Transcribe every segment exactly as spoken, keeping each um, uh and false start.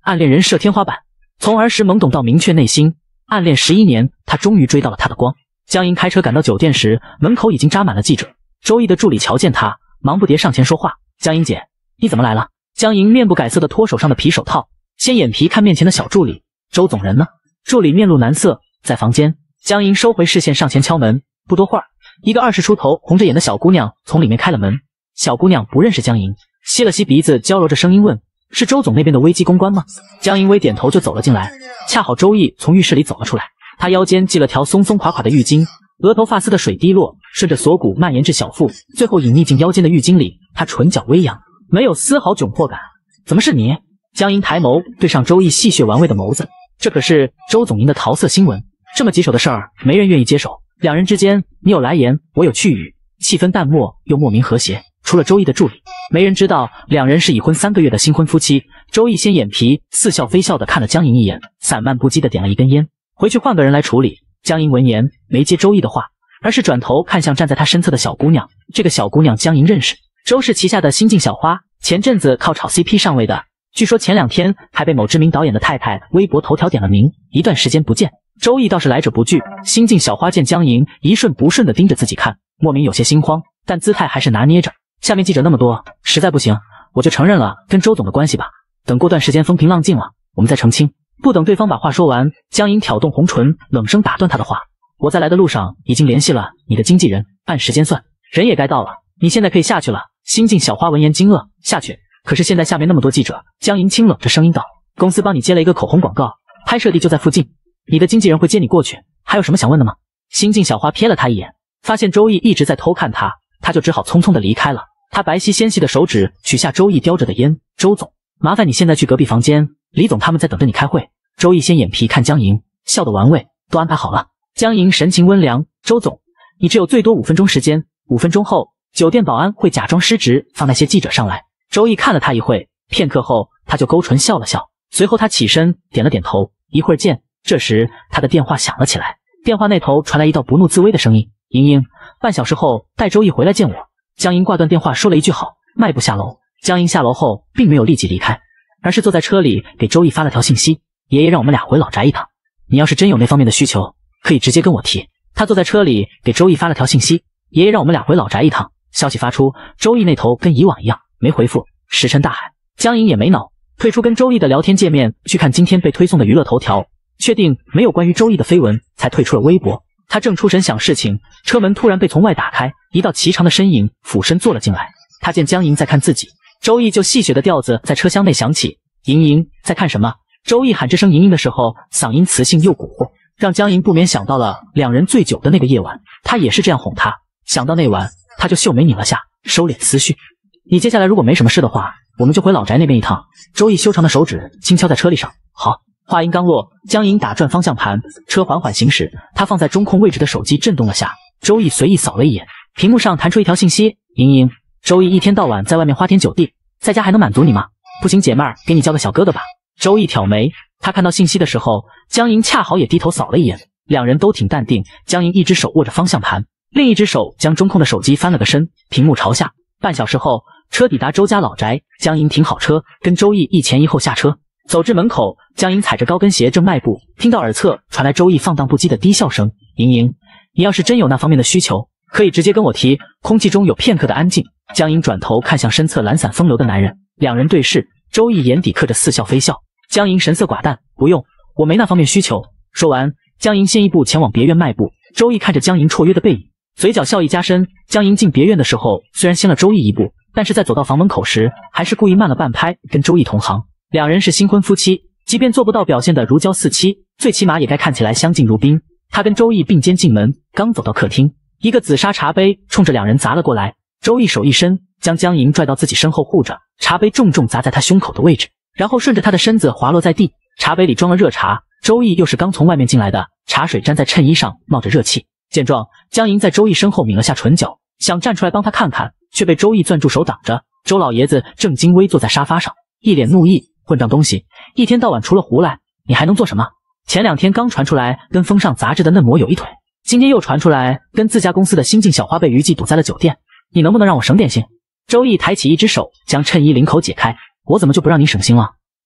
暗恋人设天花板，从儿时懵懂到明确内心，暗恋十一年，他终于追到了他的光。江莹开车赶到酒店时，门口已经扎满了记者。周易的助理瞧见他，忙不迭上前说话：“江莹姐，你怎么来了？”江莹面不改色地脱手上的皮手套，掀眼皮看面前的小助理：“周总人呢？”助理面露难色，在房间。江莹收回视线，上前敲门。不多会儿，一个二十出头、红着眼的小姑娘从里面开了门。小姑娘不认识江莹，吸了吸鼻子，娇柔着声音问：“是周总那边的危机公关吗？”江莹微点头就走了进来。恰好周易从浴室里走了出来，她腰间系了条松松垮垮的浴巾，额头发丝的水滴落，顺着锁骨蔓延至小腹，最后隐匿进腰间的浴巾里。她唇角微扬，没有丝毫窘迫感。“怎么是你？”江莹抬眸对上周易戏谑玩味的眸子，这可是周总您的桃色新闻，这么棘手的事儿，没人愿意接手。两人之间，你有来言，我有去语，气氛淡漠又莫名和谐。除了周易的助理，没人知道两人是已婚三个月的新婚夫妻。周易掀眼皮，似笑非笑地看了江莹一眼，散漫不羁地点了一根烟，回去换个人来处理。江莹闻言没接周易的话，而是转头看向站在他身侧的小姑娘。这个小姑娘江莹认识，周氏旗下的新晋小花，前阵子靠炒 C P 上位的，据说前两天还被某知名导演的太太微博头条点了名。一段时间不见，周易倒是来者不拒。新晋小花见江莹一瞬不瞬地盯着自己看，莫名有些心慌，但姿态还是拿捏着。下面记者那么多，实在不行，我就承认了跟周总的关系吧。等过段时间风平浪静了，我们再澄清。不等对方把话说完，江莹挑动红唇，冷声打断他的话：“我在来的路上已经联系了你的经纪人，按时间算，人也该到了，你现在可以下去了。”新晋小花闻言惊愕：“下去？可是现在下面那么多记者。”江莹清冷着声音道：“公司帮你接了一个口红广告，拍摄地就在附近，你的经纪人会接你过去，还有什么想问的吗？”新晋小花瞥了他一眼，发现周易一直在偷看他，他就只好匆匆地离开了。他白皙纤细的手指取下周易叼着的烟：“周总，麻烦你现在去隔壁房间，李总他们在等着你开会。”周易掀眼皮看江莹，笑得玩味：“都安排好了。”江莹神情温良：“周总，你只有最多五分钟时间，五分钟后酒店保安会假装失职，放那些记者上来。”周易看了他一会，片刻后他就勾唇笑了笑，随后他起身点了点头：“一会儿见。”这时他的电话响了起来，电话那头传来一道不怒自威的声音：“莹莹，半小时后带周易回来见我。”江莹挂断电话，说了一句好，迈步下楼。江莹下楼后并没有立即离开，而是坐在车里给周易发了条信息：“爷爷让我们俩回老宅一趟，你要是真有那方面的需求，可以直接跟我提。”他坐在车里给周易发了条信息：“爷爷让我们俩回老宅一趟。”消息发出，周易那头跟以往一样没回复，石沉大海。江莹也没恼，退出跟周易的聊天界面，去看今天被推送的娱乐头条，确定没有关于周易的绯闻，才退出了微博。他正出神想事情，车门突然被从外打开，一道颀长的身影俯身坐了进来。他见江莹在看自己，周易就戏谑的调子在车厢内响起：“莹莹在看什么？”周易喊这声莹莹的时候，嗓音磁性又蛊惑，让江莹不免想到了两人醉酒的那个夜晚，他也是这样哄她。想到那晚，他就秀眉拧了下，收敛思绪：“你接下来如果没什么事的话，我们就回老宅那边一趟。”周易修长的手指轻敲在车里上：“好。”话音刚落，江莹打转方向盘，车缓缓行驶。他放在中控位置的手机震动了下，周易随意扫了一眼，屏幕上弹出一条信息：“莹莹，周易一天到晚在外面花天酒地，在家还能满足你吗？不行，姐妹儿给你叫个小哥哥吧。”周易挑眉，他看到信息的时候，江莹恰好也低头扫了一眼，两人都挺淡定。江莹一只手握着方向盘，另一只手将中控的手机翻了个身，屏幕朝下。半小时后，车抵达周家老宅，江莹停好车，跟周易一前一后下车。走至门口，江莹踩着高跟鞋正迈步，听到耳侧传来周易放荡不羁的低笑声：“莹莹，你要是真有那方面的需求，可以直接跟我提。”空气中有片刻的安静，江莹转头看向身侧懒散风流的男人，两人对视，周易眼底刻着似笑非笑。江莹神色寡淡：“不用，我没那方面需求。”说完，江莹先一步前往别院迈步。周易看着江莹绰约的背影，嘴角笑意加深。江莹进别院的时候，虽然先了周易一步，但是在走到房门口时，还是故意慢了半拍，跟周易同行。两人是新婚夫妻，即便做不到表现得如胶似漆，最起码也该看起来相敬如宾。他跟周易并肩进门，刚走到客厅，一个紫砂茶杯冲着两人砸了过来。周易手一伸，将江莹拽到自己身后护着，茶杯重重砸在他胸口的位置，然后顺着他的身子滑落在地。茶杯里装了热茶，周易又是刚从外面进来的，茶水沾在衬衣上，冒着热气。见状，江莹在周易身后抿了下唇角，想站出来帮他看看，却被周易攥住手挡着。周老爷子正襟危坐在沙发上，一脸怒意：“混账东西，一天到晚除了胡来，你还能做什么？前两天刚传出来跟风尚杂志的嫩模有一腿，今天又传出来跟自家公司的新晋小花被虞姬堵在了酒店，你能不能让我省点心？”周易抬起一只手，将衬衣领口解开：“我怎么就不让你省心了？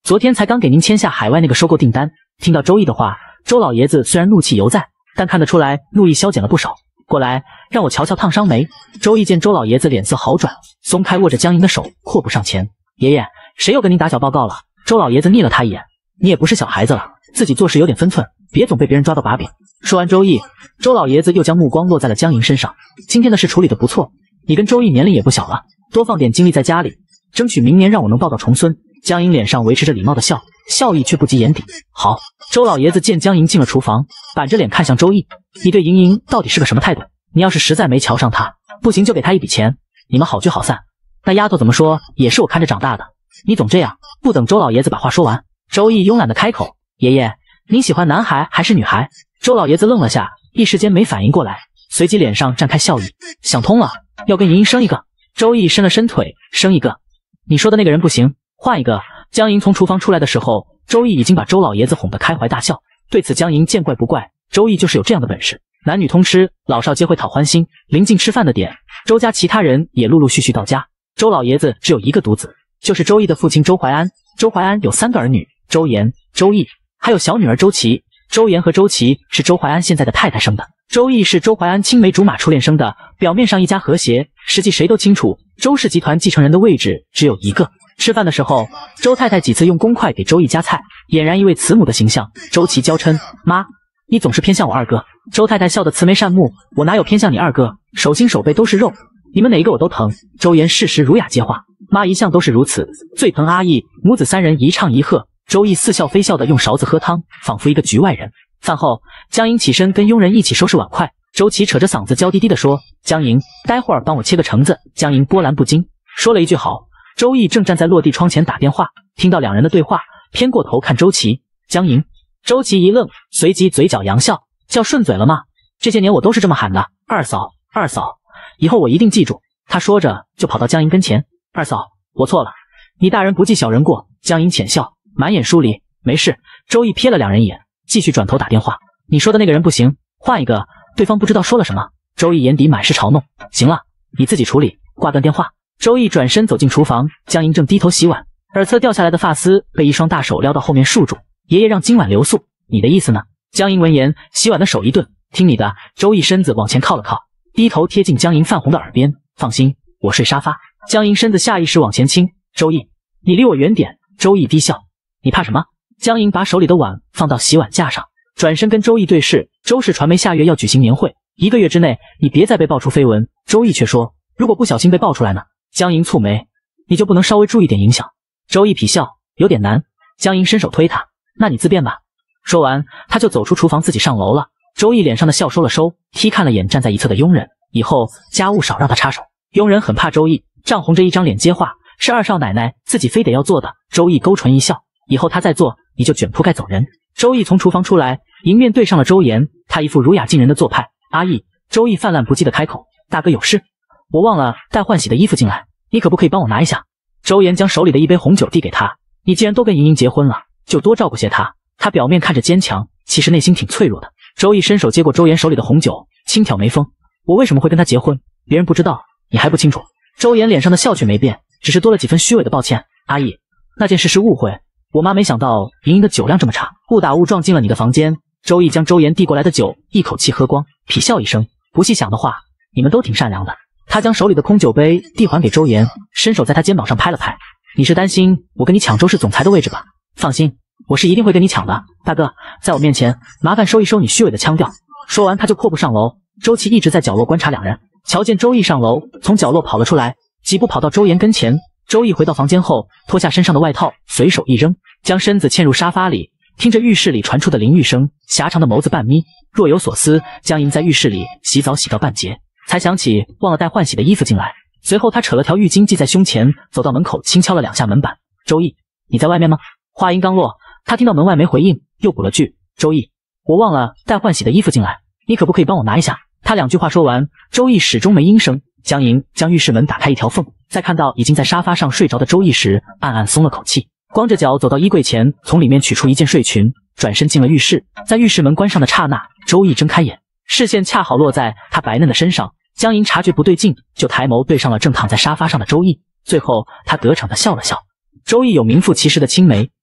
昨天才刚给您签下海外那个收购订单。听到周易的话，周老爷子虽然怒气犹在，但看得出来怒意消减了不少。过来，让我瞧瞧烫伤没？周易见周老爷子脸色好转，松开握着江莹的手，阔步上前。爷爷，谁又跟您打小报告了？周老爷子睨了他一眼，你也不是小孩子了，自己做事有点分寸，别总被别人抓到把柄。说完周易，周老爷子又将目光落在了江莹身上。今天的事处理得不错，你跟周易年龄也不小了，多放点精力在家里，争取明年让我能抱到重孙。江莹脸上维持着礼貌的笑，笑意却不及眼底。好。周老爷子见江莹进了厨房，板着脸看向周易，你对莹莹到底是个什么态度？你要是实在没瞧上她，不行就给她一笔钱，你们好聚好散。那丫头怎么说也是我看着长大的，你总这样。不等周老爷子把话说完，周易慵懒的开口，爷爷，您喜欢男孩还是女孩？周老爷子愣了下，一时间没反应过来，随即脸上绽开笑意，想通了，要跟莹莹生一个。周易伸了伸腿，生一个？你说的那个人不行，换一个。江莹从厨房出来的时候，周易已经把周老爷子哄得开怀大笑。对此江莹见怪不怪，周易就是有这样的本事，男女通吃，老少皆会讨欢心。临近吃饭的点，周家其他人也陆陆续续到家。周老爷子只有一个独子，就是周易的父亲周怀安。周怀安有三个儿女，周岩、周易，还有小女儿周琦。周岩和周琦是周怀安现在的太太生的，周易是周怀安青梅竹马初恋生的。表面上一家和谐，实际谁都清楚，周氏集团继承人的位置只有一个。吃饭的时候，周太太几次用公筷给周易夹菜，俨然一位慈母的形象。周琦娇嗔，妈，你总是偏向我二哥。周太太笑得慈眉善目，我哪有偏向你二哥，手心手背都是肉，你们哪一个我都疼。周岩适时儒雅接话，妈一向都是如此，最疼阿易。母子三人一唱一和，周易似笑非笑的用勺子喝汤，仿佛一个局外人。饭后，江莹起身跟佣人一起收拾碗筷，周琦扯着嗓子娇滴滴地说，江莹，待会儿帮我切个橙子。江莹波澜不惊，说了一句好。周易正站在落地窗前打电话，听到两人的对话，偏过头看周琦。江莹。周琦一愣，随即嘴角扬笑，叫顺嘴了吗？这些年我都是这么喊的，二嫂，二嫂，以后我一定记住。他说着就跑到江莹跟前，二嫂，我错了，你大人不计小人过。江莹浅笑，满眼疏离，没事。周易瞥了两人一眼，继续转头打电话。你说的那个人不行，换一个。对方不知道说了什么，周易眼底满是嘲弄。行了，你自己处理。挂断电话，周易转身走进厨房，江莹正低头洗碗，耳侧掉下来的发丝被一双大手撩到后面束住。爷爷让今晚留宿，你的意思呢？江莹闻言，洗碗的手一顿，听你的。周易身子往前靠了靠，低头贴近江莹泛红的耳边，放心，我睡沙发。江莹身子下意识往前倾，周易，你离我远点。周易低笑，你怕什么？江莹把手里的碗放到洗碗架上，转身跟周易对视。周氏传媒下月要举行年会，一个月之内你别再被爆出绯闻。周易却说，如果不小心被爆出来呢？江莹蹙眉，你就不能稍微注意点影响？周易痞笑，有点难。江莹伸手推他，那你自便吧。说完他就走出厨房自己上楼了。周易脸上的笑收了收，踢看了眼站在一侧的佣人，以后家务少让他插手。佣人很怕周易，涨红着一张脸接话，是二少奶奶自己非得要做的。周易勾唇一笑，以后他再做你就卷铺盖走人。周易从厨房出来，迎面对上了周岩，他一副儒雅近人的做派。阿易。周易泛滥不羁的开口，大哥有事，我忘了带换洗的衣服进来，你可不可以帮我拿一下？周岩将手里的一杯红酒递给他，你既然都跟莹莹结婚了，就多照顾些她。他表面看着坚强，其实内心挺脆弱的。周易伸手接过周岩手里的红酒，轻挑眉峰，我为什么会跟他结婚？别人不知道，你还不清楚？周岩脸上的笑却没变，只是多了几分虚伪的抱歉。阿易，那件事是误会，我妈没想到莹莹的酒量这么差，误打误撞进了你的房间。周易将周岩递过来的酒一口气喝光，痞笑一声，不细想的话，你们都挺善良的。他将手里的空酒杯递还给周岩，伸手在他肩膀上拍了拍，你是担心我跟你抢周氏总裁的位置吧？放心，我是一定会跟你抢的。大哥，在我面前麻烦收一收你虚伪的腔调。说完他就阔步上楼。周琦一直在角落观察两人，瞧见周易上楼，从角落跑了出来，几步跑到周岩跟前。周易回到房间后，脱下身上的外套，随手一扔，将身子嵌入沙发里，听着浴室里传出的淋浴声，狭长的眸子半眯，若有所思。江莹在浴室里洗澡洗到半截，才想起忘了带换洗的衣服进来。随后他扯了条浴巾系在胸前，走到门口轻敲了两下门板。周易，你在外面吗？话音刚落，他听到门外没回应，又补了句，周易，我忘了带换洗的衣服进来，你可不可以帮我拿一下？他两句话说完，周易始终没应声。江莹将浴室门打开一条缝，在看到已经在沙发上睡着的周易时，暗暗松了口气，光着脚走到衣柜前，从里面取出一件睡裙，转身进了浴室。在浴室门关上的刹那，周易睁开眼，视线恰好落在他白嫩的身上。江莹察觉不对劲，就抬眸对上了正躺在沙发上的周易，最后他得逞地笑了笑。周易有名副其实的青梅，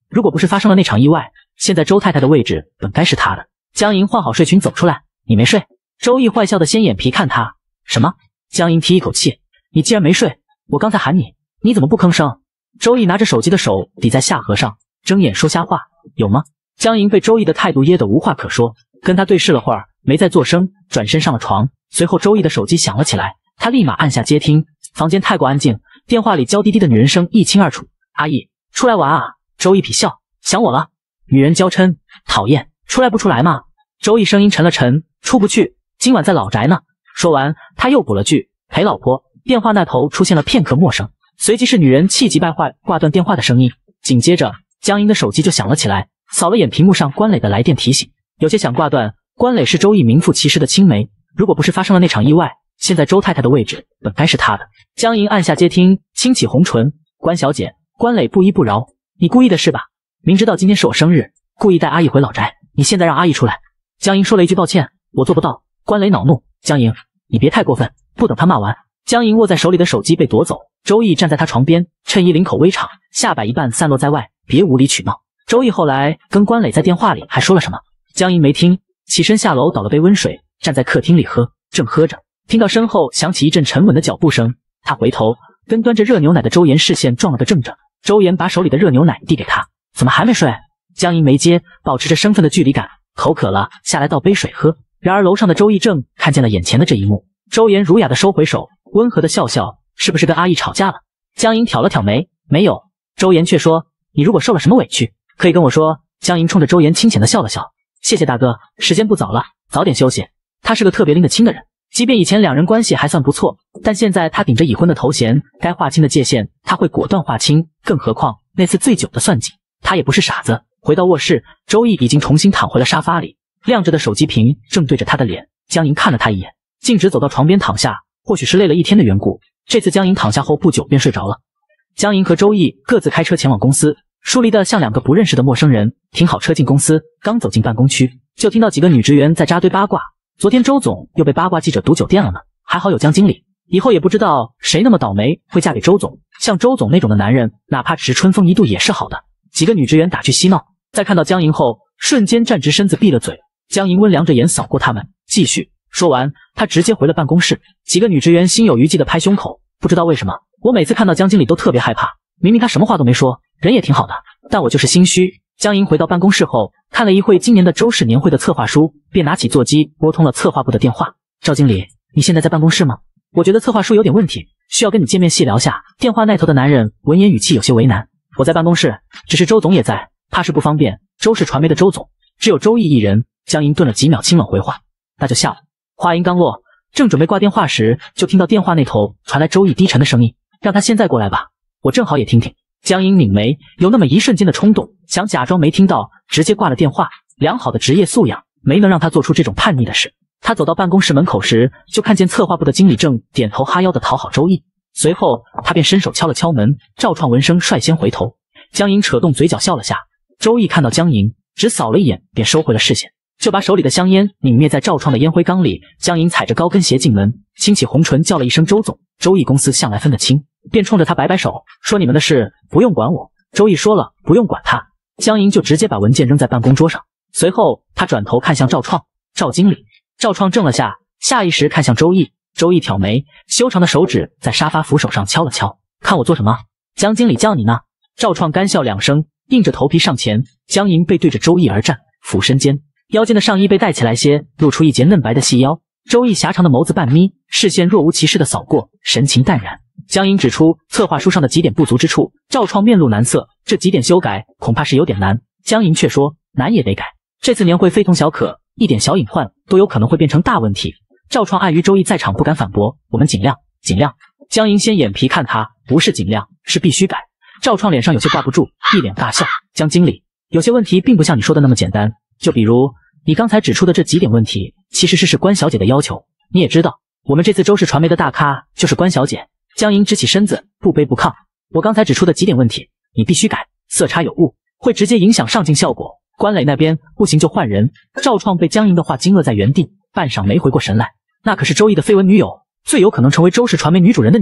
如果不是发生了那场意外，现在周太太的位置本该是她的。江莹换好睡裙走出来，你没睡？周易坏笑的掀眼皮看她，什么？江莹提一口气，你既然没睡，我刚才喊你，你怎么不吭声？周易拿着手机的手抵在下颌上，睁眼说瞎话，有吗？江莹被周易的态度噎得无话可说，跟他对视了会儿，没再作声，转身上了床。随后周易的手机响了起来，他立马按下接听。房间太过安静，电话里娇滴滴的女人声一清二楚。阿姨，出来玩啊！周易痞笑，想我了？女人娇嗔，讨厌，出来不出来嘛？周易声音沉了沉，出不去，今晚在老宅呢。说完，他又补了句，陪老婆。电话那头出现了片刻陌生，随即是女人气急败坏挂断电话的声音。紧接着，江莹的手机就响了起来，扫了眼屏幕上关磊的来电提醒，有些想挂断。关磊是周易名副其实的青梅，如果不是发生了那场意外，现在周太太的位置本该是她的。江莹按下接听，轻启红唇，关小姐。关磊不依不饶，你故意的是吧？明知道今天是我生日，故意带阿姨回老宅，你现在让阿姨出来。江莹说了一句抱歉，我做不到。关磊恼怒，江莹，你别太过分。不等他骂完，江莹握在手里的手机被夺走，周易站在他床边，衬衣领口微敞，下摆一半散落在外，别无理取闹。周易后来跟关磊在电话里还说了什么，江莹没听，起身下楼倒了杯温水，站在客厅里喝，正喝着，听到身后响起一阵沉稳的脚步声，他回头跟端着热牛奶的周岩视线撞了个正着。周岩把手里的热牛奶递给他，怎么还没睡？江莹没接，保持着身份的距离感，口渴了下来倒杯水喝。然而楼上的周易正看见了眼前的这一幕，周岩儒雅的收回手，温和的笑笑，是不是跟阿姨吵架了？江莹挑了挑眉，没有。周岩却说，你如果受了什么委屈，可以跟我说。江莹冲着周岩清浅的笑了笑，谢谢大哥，时间不早了，早点休息。他是个特别拎得清的人，即便以前两人关系还算不错，但现在他顶着已婚的头衔，该划清的界限他会果断划清，更何况那次醉酒的算计，他也不是傻子。回到卧室，周易已经重新躺回了沙发里，亮着的手机屏正对着他的脸。江莹看了他一眼，径直走到床边躺下，或许是累了一天的缘故，这次江莹躺下后不久便睡着了。江莹和周易各自开车前往公司，疏离的像两个不认识的陌生人。停好车进公司，刚走进办公区，就听到几个女职员在扎堆八卦，昨天周总又被八卦记者堵酒店了呢，还好有江经理，以后也不知道谁那么倒霉会嫁给周总，像周总那种的男人，哪怕只是春风一度也是好的。几个女职员打趣嬉闹，在看到江莹后，瞬间站直身子闭了嘴。江莹温良着眼扫过他们，继续说完，她直接回了办公室。几个女职员心有余悸的拍胸口，不知道为什么，我每次看到江经理都特别害怕，明明他什么话都没说，人也挺好的，但我就是心虚。江莹回到办公室后，看了一会今年的周氏年会的策划书，便拿起座机拨通了策划部的电话。赵经理，你现在在办公室吗？我觉得策划书有点问题，需要跟你见面细聊下。电话那头的男人闻言语气有些为难，我在办公室，只是周总也在，怕是不方便。周氏传媒的周总只有周易一人。江莹顿了几秒，清冷回话，那就下了。话音刚落，正准备挂电话时，就听到电话那头传来周易低沉的声音，让他现在过来吧，我正好也听听。江莹拧眉，有那么一瞬间的冲动，想假装没听到，直接挂了电话。良好的职业素养没能让他做出这种叛逆的事。他走到办公室门口时，就看见策划部的经理正点头哈腰的讨好周易，随后他便伸手敲了敲门。赵创闻声率先回头，江莹扯动嘴角笑了下。周易看到江莹，只扫了一眼便收回了视线，就把手里的香烟拧灭在赵创的烟灰缸里。江莹踩着高跟鞋进门，轻启红唇叫了一声周总。周易公司向来分得清，便冲着他摆摆手，说你们的事不用管我。周易说了不用管他，江莹就直接把文件扔在办公桌上。随后他转头看向赵创，赵经理。赵创怔了下，下意识看向周易。周易挑眉，修长的手指在沙发扶手上敲了敲，看我做什么？江经理叫你呢。赵创干笑两声，硬着头皮上前。江莹背对着周易而站，俯身间，腰间的上衣被带起来些，露出一截嫩白的细腰。周易狭长的眸子半眯，视线若无其事的扫过，神情淡然。江莹指出策划书上的几点不足之处，赵创面露难色，这几点修改恐怕是有点难。江莹却说难也得改，这次年会非同小可，一点小隐患都有可能会变成大问题。赵创碍于周易在场不敢反驳，我们尽量尽量。江莹掀眼皮看他，不是尽量，是必须改。赵创脸上有些挂不住，一脸大笑，江经理，有些问题并不像你说的那么简单，就比如你刚才指出的这几点问题，其实是是关小姐的要求。你也知道，我们这次周氏传媒的大咖就是关小姐。江莹直起身子，不卑不亢，我刚才指出的几点问题，你必须改，色差有误，会直接影响上镜效果。关磊那边不行就换人。赵创被江莹的话惊愕在原地，半晌没回过神来。那可是周易的绯闻女友，最有可能成为周氏传媒女主人的女人。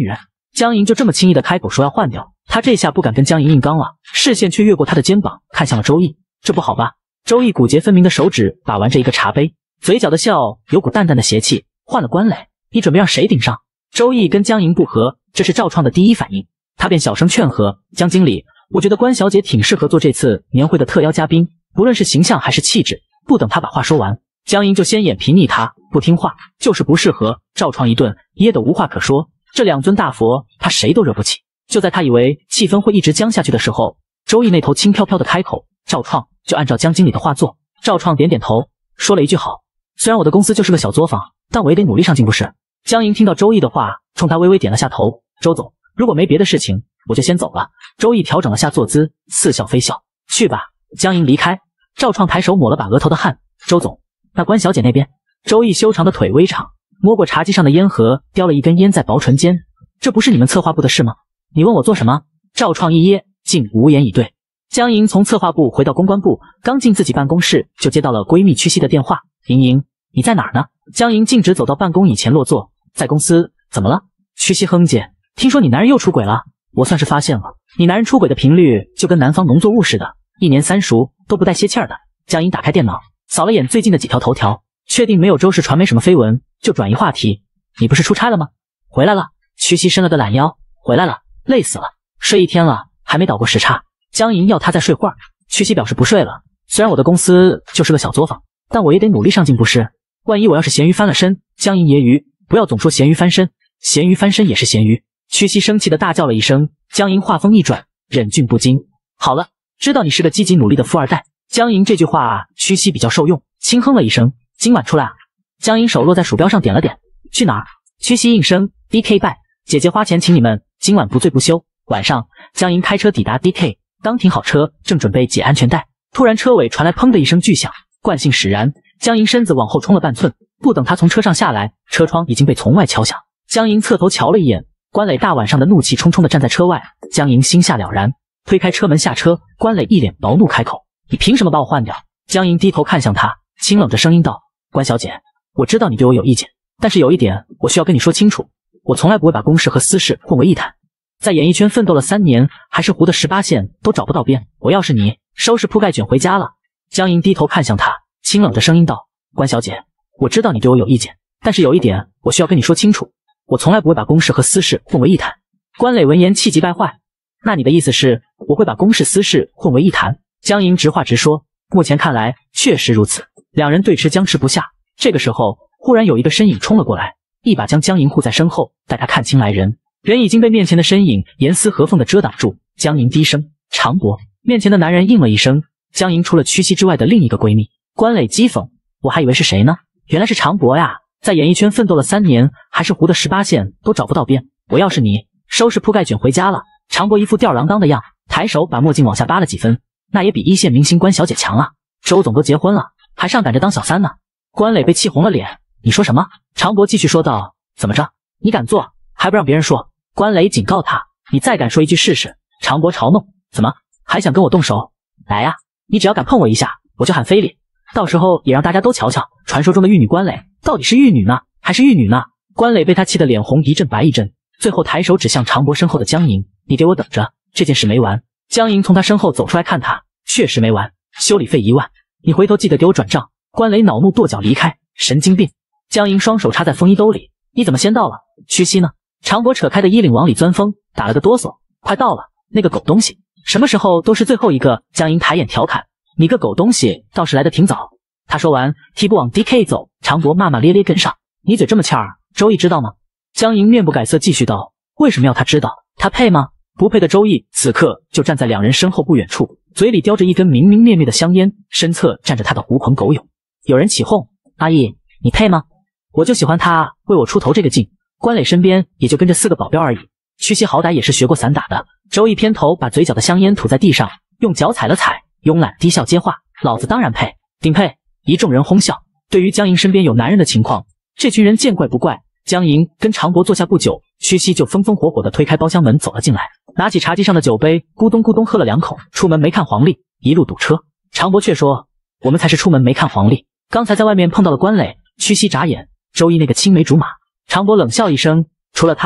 江莹就这么轻易的开口说要换掉，他这下不敢跟江莹硬刚了，视线却越过他的肩膀看向了周易。这不好吧？周易骨节分明的手指把玩着一个茶杯，嘴角的笑有股淡淡的邪气。换了关磊，你准备让谁顶上？周易跟江莹不和，这是赵创的第一反应，他便小声劝和：江经理，我觉得关小姐挺适合做这次年会的特邀嘉宾，不论是形象还是气质。不等他把话说完，江莹就先眼皮腻他，不听话，就是不适合。赵创一顿噎得无话可说，这两尊大佛他谁都惹不起。就在他以为气氛会一直僵下去的时候，周易那头轻飘飘的开口：赵创，就按照江经理的话做。赵创点点头，说了一句好。虽然我的公司就是个小作坊，但我也得努力上进不是？江莹听到周易的话，冲他微微点了下头。周总，如果没别的事情，我就先走了。周易调整了下坐姿，似笑非笑。去吧。江莹离开，赵创抬手抹了把额头的汗。周总，那关小姐那边？周易修长的腿微长，摸过茶几上的烟盒，叼了一根烟在薄唇间。这不是你们策划部的事吗？你问我做什么？赵创一噎，竟无言以对。江莹从策划部回到公关部，刚进自己办公室，就接到了闺蜜屈西的电话。莹莹，你在哪儿呢？江莹径直走到办公椅前落座。在公司。怎么了？屈西哼姐，听说你男人又出轨了。我算是发现了，你男人出轨的频率就跟南方农作物似的，一年三熟，都不带歇气儿的。江莹打开电脑，扫了眼最近的几条头条，确定没有周氏传媒什么绯闻，就转移话题。你不是出差了吗？回来了。屈西伸了个懒腰，回来了，累死了，睡一天了，还没倒过时差。江莹要他再睡会儿，屈西表示不睡了。虽然我的公司就是个小作坊，但我也得努力上进不是？万一我要是咸鱼翻了身，江莹揶揄，不要总说咸鱼翻身，咸鱼翻身也是咸鱼。屈西生气的大叫了一声，江莹话锋一转，忍俊不禁。好了，知道你是个积极努力的富二代。江莹这句话屈西比较受用，轻哼了一声，今晚出来啊。江莹手落在鼠标上点了点，去哪儿？屈西应声 D K 拜，姐姐花钱请你们，今晚不醉不休。晚上，江莹开车抵达 D K， 刚停好车，正准备解安全带，突然车尾传来砰的一声巨响，惯性使然，江莹身子往后冲了半寸，不等她从车上下来，车窗已经被从外敲响。江莹侧头瞧了一眼，关磊大晚上的怒气冲冲的站在车外，江莹心下了然，推开车门下车，关磊一脸暴怒开口：你凭什么把我换掉？江莹低头看向他，清冷着声音道：关小姐，我知道你对我有意见，但是有一点我需要跟你说清楚，我从来不会把公事和私事混为一谈。在演艺圈奋斗了三年，还是糊的十八线都找不到边，我要是你，收拾铺盖卷回家了。江莹低头看向他，清冷着声音道：关小姐，我知道你对我有意见，但是有一点我需要跟你说清楚，我从来不会把公事和私事混为一谈。关磊闻言气急败坏，那你的意思是我会把公事私事混为一谈？江莹直话直说，目前看来确实如此。两人对峙僵持不下，这个时候忽然有一个身影冲了过来，一把将江莹护在身后，待他看清来人，人已经被面前的身影严丝合缝地遮挡住。江莹低声：常博。面前的男人应了一声。江莹除了屈西之外的另一个闺蜜。关磊讥讽：我还以为是谁呢，原来是常博呀，在演艺圈奋斗了三年，还是糊的十八线都找不到边，我要是你，收拾铺盖卷回家了。常博一副吊儿郎当的样，抬手把墨镜往下扒了几分，那也比一线明星关小姐强啊，周总都结婚了，还上赶着当小三呢。关磊被气红了脸，你说什么？常博继续说道：怎么着，你敢做还不让别人说？关磊警告他，你再敢说一句试试。常博嘲弄：怎么还想跟我动手？来呀，你只要敢碰我一下，我就喊非礼，到时候也让大家都瞧瞧，传说中的玉女关磊到底是玉女呢还是玉女呢？关磊被他气得脸红一阵白一阵，最后抬手指向常博身后的江莹：你给我等着，这件事没完。江莹从他身后走出来看他，确实没完，修理费一万，你回头记得给我转账。关磊恼怒跺脚离开，神经病。江莹双手插在风衣兜里，你怎么先到了？屈西呢？常博扯开的衣领往里钻风，打了个哆嗦，快到了，那个狗东西什么时候都是最后一个。江莹抬眼调侃：你个狗东西倒是来得挺早。他说完提步往 D K 走，常博骂骂咧咧跟上。你嘴这么欠儿，周易知道吗？江莹面不改色继续道：为什么要他知道？他配吗？不配的周易此刻就站在两人身后不远处，嘴里叼着一根明明灭灭的香烟，身侧站着他的狐朋狗友。有人起哄：阿易，你配吗？我就喜欢他为我出头这个劲。关磊身边也就跟着四个保镖而已，屈西好歹也是学过散打的。周易偏头把嘴角的香烟吐在地上，用脚踩了踩，慵懒低笑接话：老子当然配，顶配。一众人哄笑。对于江莹身边有男人的情况，这群人见怪不怪。江莹跟常博坐下不久，屈西就风风火火地推开包厢门走了进来，拿起茶几上的酒杯咕咚咕咚喝了两口。出门没看黄历，一路堵车。常博却说：我们才是出门没看黄历，刚才在外面碰到了关磊。屈西眨眼：周易那个青梅竹马。常博冷笑一声：除了他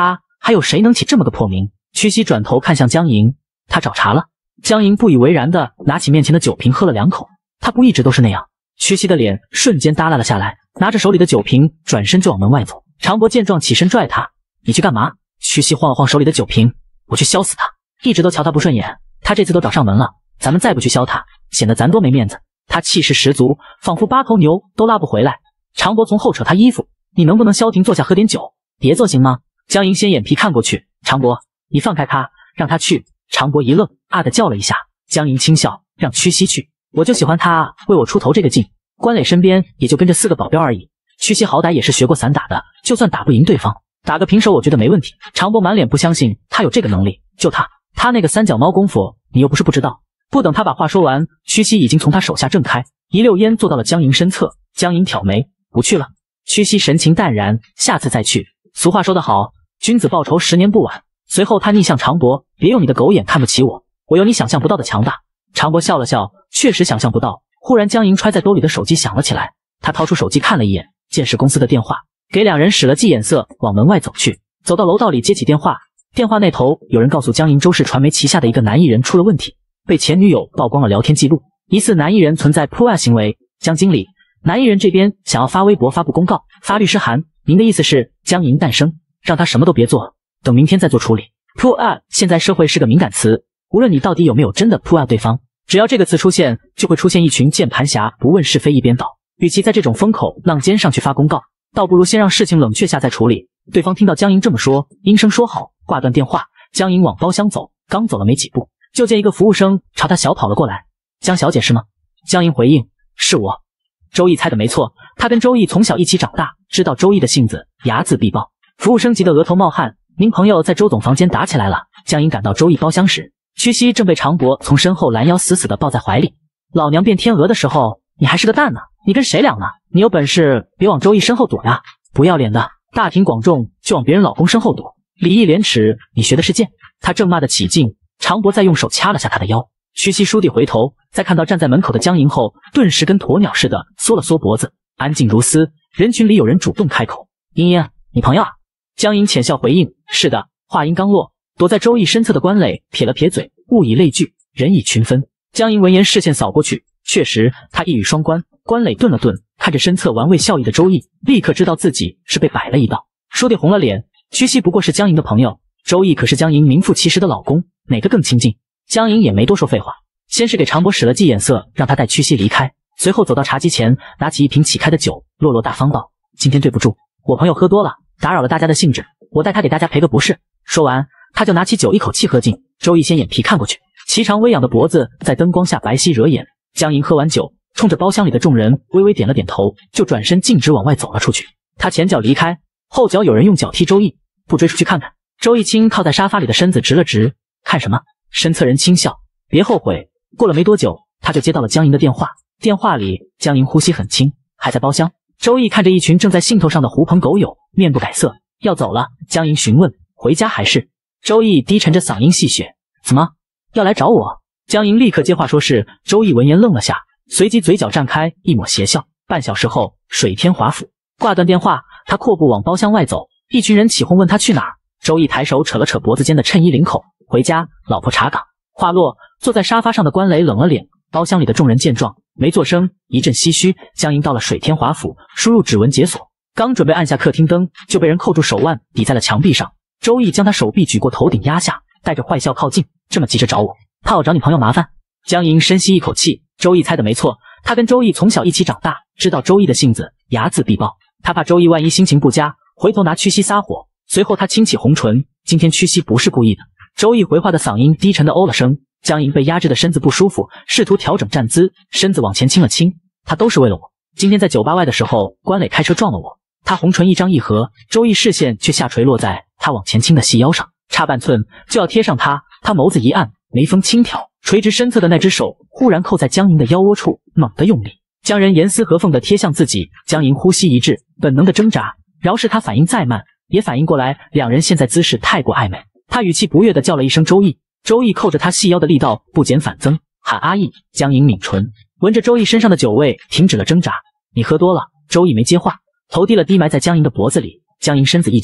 还有谁能起这么个破名？屈膝转头看向江莹，他找茬了。江莹不以为然的拿起面前的酒瓶喝了两口，他不一直都是那样。屈膝的脸瞬间耷拉了下来，拿着手里的酒瓶转身就往门外走。常博见状起身拽他，你去干嘛？屈膝晃了晃手里的酒瓶，我去削死他。一直都瞧他不顺眼，他这次都找上门了，咱们再不去削他，显得咱多没面子。他气势十足，仿佛八头牛都拉不回来。常博从后扯他衣服，你能不能消停坐下喝点酒？别坐行吗？江莹掀眼皮看过去，常博，你放开他，让他去。常博一愣，啊的叫了一下。江莹轻笑，让屈膝去，我就喜欢他为我出头这个劲。关磊身边也就跟着四个保镖而已，屈膝好歹也是学过散打的，就算打不赢对方，打个平手我觉得没问题。常博满脸不相信他有这个能力，就他，他那个三脚猫功夫，你又不是不知道。不等他把话说完，屈膝已经从他手下挣开，一溜烟坐到了江莹身侧。江莹挑眉，不去了。屈膝神情淡然，下次再去。俗话说得好，君子报仇十年不晚。随后他逆向常博，别用你的狗眼看不起我，我有你想象不到的强大。常博笑了笑，确实想象不到。忽然江莹揣在兜里的手机响了起来，他掏出手机看了一眼，见是公司的电话，给两人使了记眼色，往门外走去。走到楼道里接起电话，电话那头有人告诉江莹，周氏传媒旗下的一个男艺人出了问题，被前女友曝光了聊天记录，疑似男艺人存在 P U A 行为。江经理，男艺人这边想要发微博发布公告，发律师函，您的意思是江莹诞生，让他什么都别做，等明天再做处理。P U A 现在社会是个敏感词，无论你到底有没有真的 P U A 对方，只要这个词出现，就会出现一群键盘侠不问是非一边倒。与其在这种风口浪尖上去发公告，倒不如先让事情冷却下再处理。对方听到江莹这么说，应声说好，挂断电话。江莹往包厢走，刚走了没几步，就见一个服务生朝他小跑了过来。江小姐是吗？江莹回应，是我。周易猜的没错，他跟周易从小一起长大，知道周易的性子，睚眦必报。服务生急得额头冒汗，您朋友在周总房间打起来了。江莹赶到周易包厢时，屈膝正被常博从身后拦腰死死地抱在怀里。老娘变天鹅的时候，你还是个蛋呢，你跟谁俩呢？你有本事别往周易身后躲呀！不要脸的，大庭广众就往别人老公身后躲，礼义廉耻，你学的是剑。他正骂得起劲，常博再用手掐了下他的腰。屈膝倏地回头，在看到站在门口的江莹后，顿时跟鸵鸟似的缩了缩脖子，安静如斯。人群里有人主动开口，茵茵，你朋友啊？江莹浅笑回应，是的。话音刚落，躲在周易身侧的关磊撇了撇嘴，物以类聚，人以群分。江莹闻言视线扫过去，确实他一语双关。关磊顿了顿，看着身侧玩味笑意的周易，立刻知道自己是被摆了一道，倏地红了脸。屈膝不过是江莹的朋友，周易可是江莹名副其实的老公，哪个更亲近？江莹也没多说废话，先是给常博使了记眼色，让他带屈膝离开，随后走到茶几前，拿起一瓶起开的酒，落落大方道，今天对不住，我朋友喝多了，打扰了大家的兴致，我代他给大家赔个不是。说完，他就拿起酒一口气喝尽。周易掀眼皮看过去，颀长微仰的脖子在灯光下白皙惹眼。江莹喝完酒，冲着包厢里的众人微微点了点头，就转身径直往外走了出去。他前脚离开，后脚有人用脚踢周易，不追出去看看。周易轻靠在沙发里的身子直了直，看什么？身侧人轻笑，别后悔。过了没多久，他就接到了江莹的电话。电话里，江莹呼吸很轻，还在包厢。周易看着一群正在兴头上的狐朋狗友，面不改色。要走了？江莹询问。回家还是？周易低沉着嗓音戏谑。怎么？要来找我？江莹立刻接话说是。周易闻言愣了下，随即嘴角绽开一抹邪笑。半小时后，水天华府。挂断电话，他阔步往包厢外走。一群人起哄问他去哪儿。周易抬手扯了扯脖子间的衬衣领口，回家，老婆查岗。话落，坐在沙发上的关磊冷了脸。包厢里的众人见状，没作声，一阵唏嘘。江莹到了水天华府，输入指纹解锁，刚准备按下客厅灯，就被人扣住手腕，抵在了墙壁上。周易将他手臂举过头顶压下，带着坏笑靠近，这么急着找我，怕我找你朋友麻烦？江莹深吸一口气，周易猜的没错，他跟周易从小一起长大，知道周易的性子，睚眦必报。他怕周易万一心情不佳，回头拿屈膝撒火。随后他轻启红唇，今天屈膝不是故意的。周易回话的嗓音低沉的哦了声。江莹被压制的身子不舒服，试图调整站姿，身子往前倾了倾。他都是为了我。今天在酒吧外的时候，关磊开车撞了我。他红唇一张一合，周易视线却下垂落在他往前倾的细腰上，差半寸就要贴上他。他眸子一暗，眉峰轻挑，垂直身侧的那只手忽然扣在江莹的腰窝处，猛地用力，将人严丝合缝地贴向自己。江莹呼吸一滞，本能的挣扎，饶是他反应再慢，也反应过来两人现在姿势太过暧昧。他语气不悦地叫了一声周易。周易扣着他细腰的力道不减反增，喊阿易。江莹抿唇，闻着周易身上的酒味，停止了挣扎。你喝多了。周易没接话，头低了低埋在江莹的脖子里。江莹身子一僵，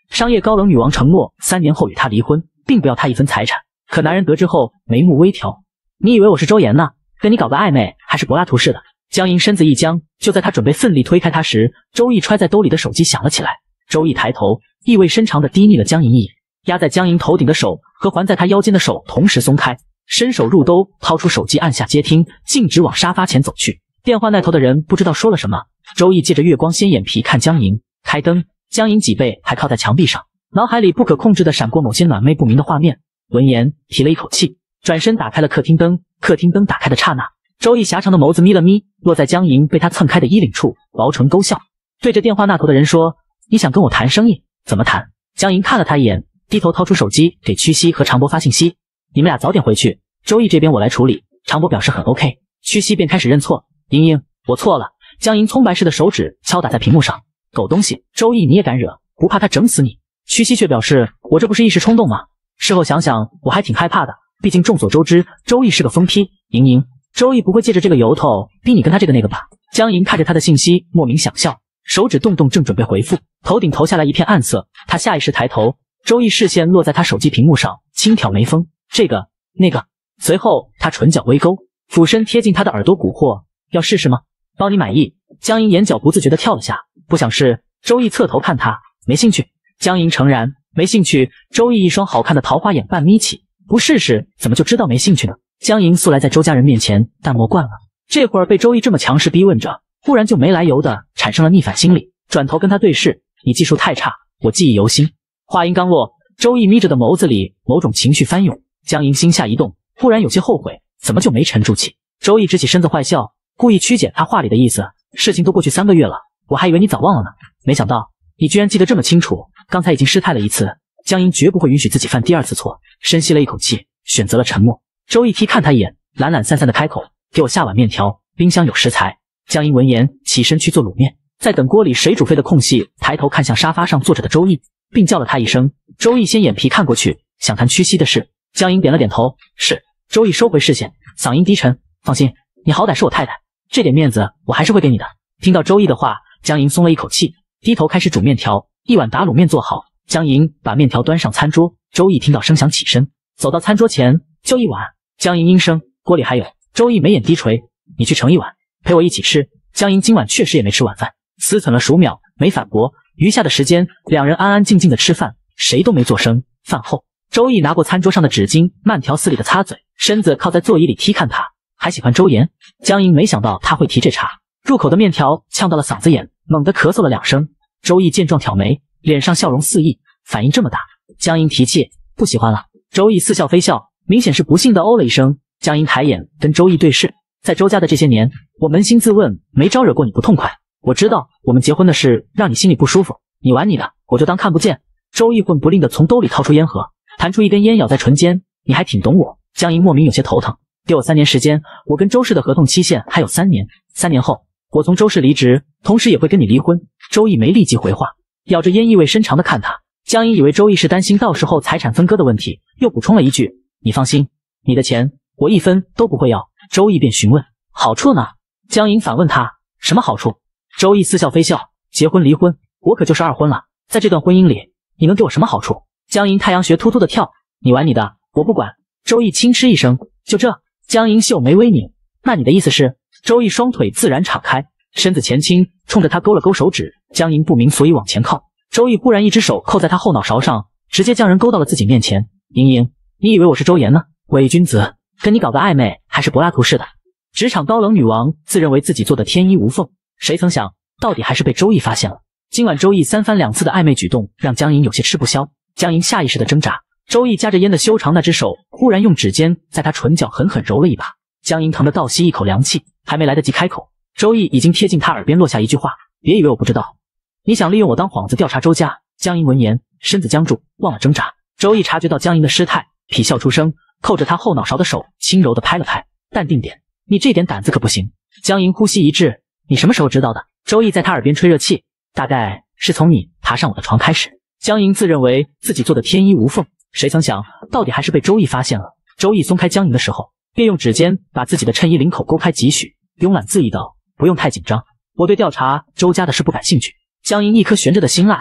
商业高冷女王承诺三年后与他离婚，并不要他一分财产。可男人得知后眉目微挑，你以为我是周岩呢？跟你搞个暧昧还是柏拉图式的？江莹身子一僵，就在他准备奋力推开他时，周易揣在兜里的手机响了起来。周易抬头，意味深长地低睨了江莹一眼，压在江莹头顶的手和环在他腰间的手同时松开，伸手入兜，掏出手机按下接听，径直往沙发前走去。电话那头的人不知道说了什么，周易借着月光掀眼皮看江莹，开灯，江莹脊背还靠在墙壁上，脑海里不可控制地闪过某些暖昧不明的画面。闻言提了一口气，转身打开了客厅灯。客厅灯打开的刹那，周易狭长的眸子眯了眯，落在江莹被他蹭开的衣领处，薄唇勾笑，对着电话那头的人说：你想跟我谈生意？怎么谈？江莹看了他一眼，低头掏出手机给曲西和常博发信息：你们俩早点回去，周易这边我来处理。常博表示很 OK， 曲西便开始认错：莹莹，我错了。江莹葱白似的手指敲打在屏幕上：狗东西，周易你也敢惹？不怕他整死你？曲西却表示：我这不是一时冲动吗？事后想想我还挺害怕的，毕竟众所周知周易是个疯批。莹莹，周易不会借着这个由头逼你跟他这个那个吧？江莹看着他的信息莫名想笑，手指动动正准备回复，头顶投下来一片暗色，他下意识抬头，周易视线落在他手机屏幕上，轻挑眉峰：这个那个。随后他唇角微勾，俯身贴近他的耳朵蛊惑：要试试吗？帮你满意。江莹眼角不自觉地跳了下，不想试。周易侧头看他，没兴趣。江莹诚然没兴趣。周易一双好看的桃花眼半眯起，不试试怎么就知道没兴趣呢？江莹素来在周家人面前淡漠惯了，这会儿被周易这么强势逼问着，忽然就没来由的产生了逆反心理，转头跟他对视：你技术太差，我记忆犹新。话音刚落，周易眯着的眸子里某种情绪翻涌，江莹心下一动，忽然有些后悔，怎么就没沉住气？周易直起身子坏笑，故意曲解他话里的意思：事情都过去三个月了，我还以为你早忘了呢，没想到你居然记得这么清楚，刚才已经失态了一次。江莹绝不会允许自己犯第二次错，深吸了一口气，选择了沉默。周易踢看他一眼，懒懒散散的开口：给我下碗面条，冰箱有食材。江莹闻言起身去做卤面，在等锅里水煮沸的空隙，抬头看向沙发上坐着的周易，并叫了他一声。周易掀眼皮看过去，想谈屈膝的事。江莹点了点头：是。周易收回视线，嗓音低沉：放心，你好歹是我太太，这点面子我还是会给你的。听到周易的话，江莹松了一口气，低头开始煮面条。一碗打卤面做好，江莹把面条端上餐桌。周易听到声响起身，走到餐桌前：就一碗。江莹应声：锅里还有。周易眉眼低垂：你去盛一碗，陪我一起吃。江莹今晚确实也没吃晚饭，思忖了数秒，没反驳。余下的时间，两人安安静静的吃饭，谁都没做声。饭后，周易拿过餐桌上的纸巾，慢条斯理的擦嘴，身子靠在座椅里踢看他。还喜欢周岩？江莹没想到他会提这茬，入口的面条呛到了嗓子眼，猛地咳嗽了两声。周易见状挑眉，脸上笑容四溢，反应这么大。江莹提气：不喜欢了。周易似笑非笑，明显是不幸的哦了一声。江莹抬眼跟周易对视：在周家的这些年，我扪心自问，没招惹过你不痛快。我知道我们结婚的事让你心里不舒服，你玩你的，我就当看不见。周易混不吝的从兜里掏出烟盒，弹出一根烟咬在唇间：你还挺懂我。江莹莫名有些头疼：给我三年时间，我跟周氏的合同期限还有三年，三年后我从周氏离职，同时也会跟你离婚。周易没立即回话，咬着烟意味深长的看他。江莹以为周易是担心到时候财产分割的问题，又补充了一句：你放心，你的钱我一分都不会要。周易便询问：好处呢？江莹反问他：什么好处？周易似笑非笑：结婚离婚，我可就是二婚了，在这段婚姻里，你能给我什么好处？江莹太阳穴突突的跳：你玩你的，我不管。周易轻嗤一声：就这？江莹秀眉微拧：那你的意思是？周易双腿自然敞开，身子前倾，冲着他勾了勾手指。江莹不明所以往前靠，周易忽然一只手扣在他后脑勺上，直接将人勾到了自己面前。莹莹，你以为我是周岩呢？伪君子，跟你搞个暧昧还是柏拉图式的？职场高冷女王自认为自己做的天衣无缝，谁曾想到底还是被周易发现了。今晚周易三番两次的暧昧举动让江莹有些吃不消，江莹下意识的挣扎。周易夹着烟的修长那只手忽然用指尖在她唇角狠狠揉了一把，江莹疼得倒吸一口凉气，还没来得及开口，周易已经贴近她耳边落下一句话：别以为我不知道，你想利用我当幌子调查周家。江莹闻言身子僵住，忘了挣扎。周易察觉到江莹的失态，痞笑出声，扣着她后脑勺的手轻柔的拍了拍：淡定点，你这点胆子可不行。江莹呼吸一滞：你什么时候知道的？周易在她耳边吹热气：大概是从你爬上我的床开始。江莹自认为自己做的天衣无缝，谁曾想到底还是被周易发现了。周易松开江莹的时候，便用指尖把自己的衬衣领口勾开几许，慵懒自意道：不用太紧张，我对调查周家的事不感兴趣。江莹一颗悬着的心落下，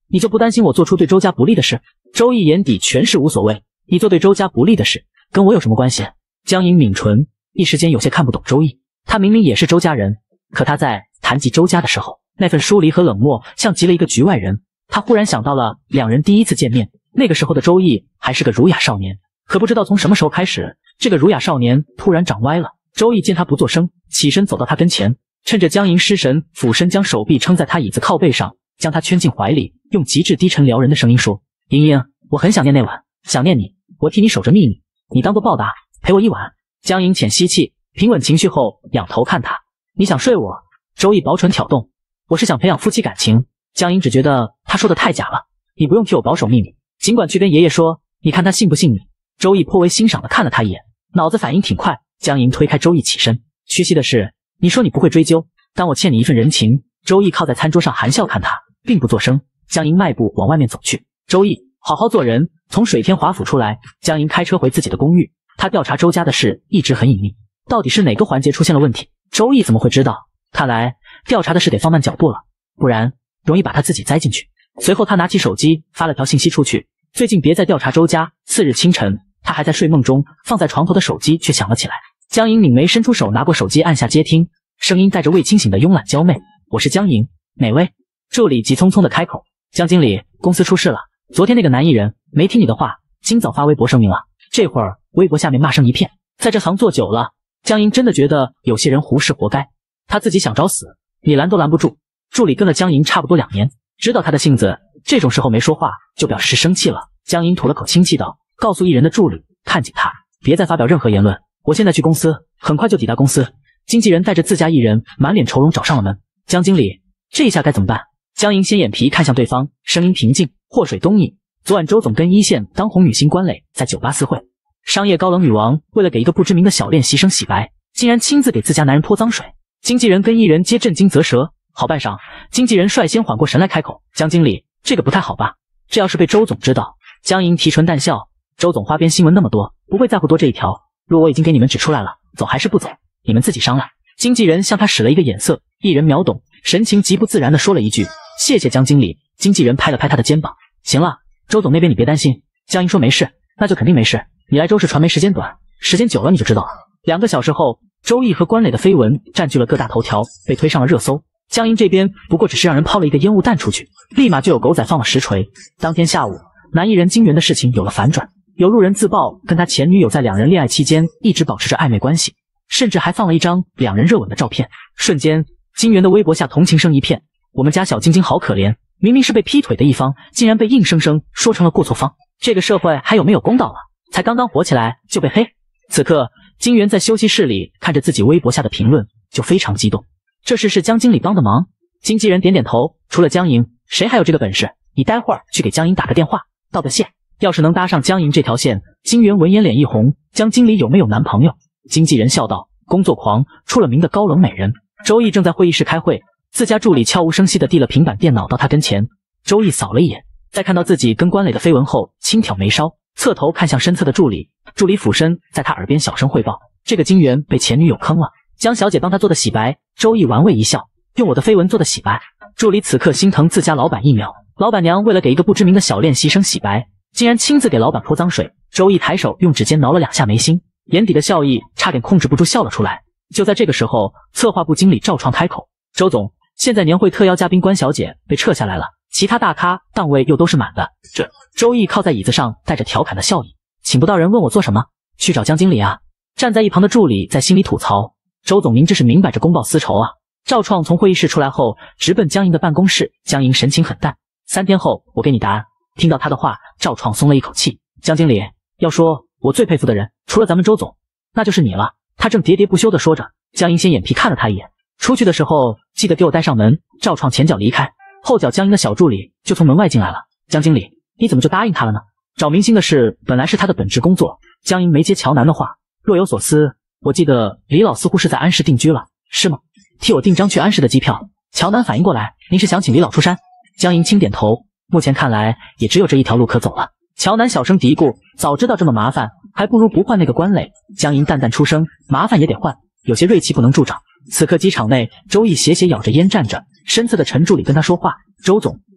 你就不担心我做出对周家不利的事？周易眼底全是无所谓，你做对周家不利的事，跟我有什么关系？江莹抿唇，一时间有些看不懂周易。他明明也是周家人，可他在谈及周家的时候，那份疏离和冷漠像极了一个局外人。他忽然想到了两人第一次见面，那个时候的周易还是个儒雅少年，可不知道从什么时候开始，这个儒雅少年突然长歪了。周易见他不作声，起身走到他跟前，趁着江莹失神，俯身将手臂撑在他椅子靠背上，将他圈进怀里，用极致低沉撩人的声音说：莹莹，我很想念那晚，想念你，我替你守着秘密，你当做报答，陪我一晚。江莹浅吸气，平稳情绪后仰头看他，你想睡我？周易薄唇挑动，我是想培养夫妻感情。江莹只觉得他说的太假了，你不用替我保守秘密，尽管去跟爷爷说，你看他信不信你？周易颇为欣赏的看了他一眼，脑子反应挺快。江莹推开周易起身，屈膝的是，你说你不会追究，当我欠你一份人情。周易靠在餐桌上含笑看他，并不作声。江莹迈步往外面走去，周易好好做人。从水天华府出来，江莹开车回自己的公寓。他调查周家的事一直很隐秘，到底是哪个环节出现了问题，周易怎么会知道？看来调查的事得放慢脚步了，不然容易把他自己栽进去。随后他拿起手机发了条信息出去，最近别再调查周家。次日清晨，他还在睡梦中，放在床头的手机却响了起来。江莹抿眉伸出手拿过手机按下接听，声音带着未清醒的慵懒娇媚，我是江莹，哪位？助理急匆匆的开口，江经理，公司出事了，昨天那个男艺人没听你的话，今早发微博声明了，这会儿微博下面骂声一片。在这行做久了，江莹真的觉得有些人胡事活该，他自己想找死，你拦都拦不住。助理跟了江莹差不多两年，知道他的性子，这种时候没说话就表示是生气了。江莹吐了口清气道，告诉艺人的助理看紧他，别再发表任何言论，我现在去公司，很快就抵达公司。经纪人带着自家艺人满脸愁容找上了门，江经理，这下该怎么办？江莹先眼皮看向对方，声音平静，祸水东引，昨晚周总跟一线当红女星关磊在酒吧私会，商业高冷女王为了给一个不知名的小练习生洗白，竟然亲自给自家男人泼脏水。经纪人跟艺人皆震惊啧舌，好半晌，经纪人率先缓过神来开口，江经理，这个不太好吧？这要是被周总知道。江莹提唇淡笑，周总花边新闻那么多，不会在乎多这一条，若我已经给你们指出来了，走还是不走，你们自己商量。经纪人向他使了一个眼色，艺人秒懂，神情极不自然地说了一句，谢谢江经理。经纪人拍了拍他的肩膀，行了，周总那边你别担心。江莹说没事，那就肯定没事，你来周氏传媒时间短，时间久了你就知道了。两个小时后，周易和关磊的绯闻占据了各大头条，被推上了热搜。江莹这边不过只是让人抛了一个烟雾弹出去，立马就有狗仔放了实锤。当天下午，男艺人金源的事情有了反转，有路人自曝跟他前女友在两人恋爱期间一直保持着暧昧关系，甚至还放了一张两人热吻的照片。瞬间，金源的微博下同情声一片，我们家小晶晶好可怜，明明是被劈腿的一方，竟然被硬生生说成了过错方，这个社会还有没有公道了？才刚刚火起来就被黑。此刻，金源在休息室里看着自己微博下的评论，就非常激动。这事是江经理帮的忙？经纪人点点头，除了江莹，谁还有这个本事？你待会儿去给江莹打个电话，道个谢。要是能搭上江莹这条线。金源闻言脸一红，江经理有没有男朋友？经纪人笑道，工作狂，出了名的高冷美人。周易正在会议室开会，自家助理悄无声息地递了平板电脑到他跟前。周易扫了一眼，在看到自己跟关磊的绯闻后，轻挑眉梢，侧头看向身侧的助理，助理俯身在他耳边小声汇报，这个金源被前女友坑了，江小姐帮他做的洗白。周易玩味一笑，用我的绯闻做的洗白。助理此刻心疼自家老板一秒，老板娘为了给一个不知名的小练习生洗白，竟然亲自给老板泼脏水。周易抬手用指尖挠了两下眉心，眼底的笑意差点控制不住笑了出来。就在这个时候，策划部经理赵创开口，周总，现在年会特邀嘉宾关小姐被撤下来了，其他大咖档位又都是满的。这周易靠在椅子上带着调侃的笑意，请不到人问我做什么？去找江经理啊。站在一旁的助理在心里吐槽，周总您这是明摆着公报私仇啊。赵创从会议室出来后，直奔江莹的办公室。江莹神情很淡，三天后我给你答案。听到他的话，赵创松了一口气。江经理，要说我最佩服的人，除了咱们周总，那就是你了。他正喋喋不休地说着，江莹先眼皮看了他一眼，出去的时候记得给我带上门。赵创前脚离开，后脚江莹的小助理就从门外进来了。江经理，你怎么就答应他了呢？找明星的事本来是他的本职工作。江莹没接乔楠的话，若有所思，我记得李老似乎是在安市定居了，是吗？替我订张去安市的机票。乔楠反应过来，您是想请李老出山？江莹轻点头，目前看来也只有这一条路可走了。乔楠小声嘀咕，早知道这么麻烦，还不如不换那个关磊。江莹淡淡出声，麻烦也得换，有些锐气不能助长。此刻机场内，周易斜斜咬着烟站着，身侧的陈助理跟他说话，周总，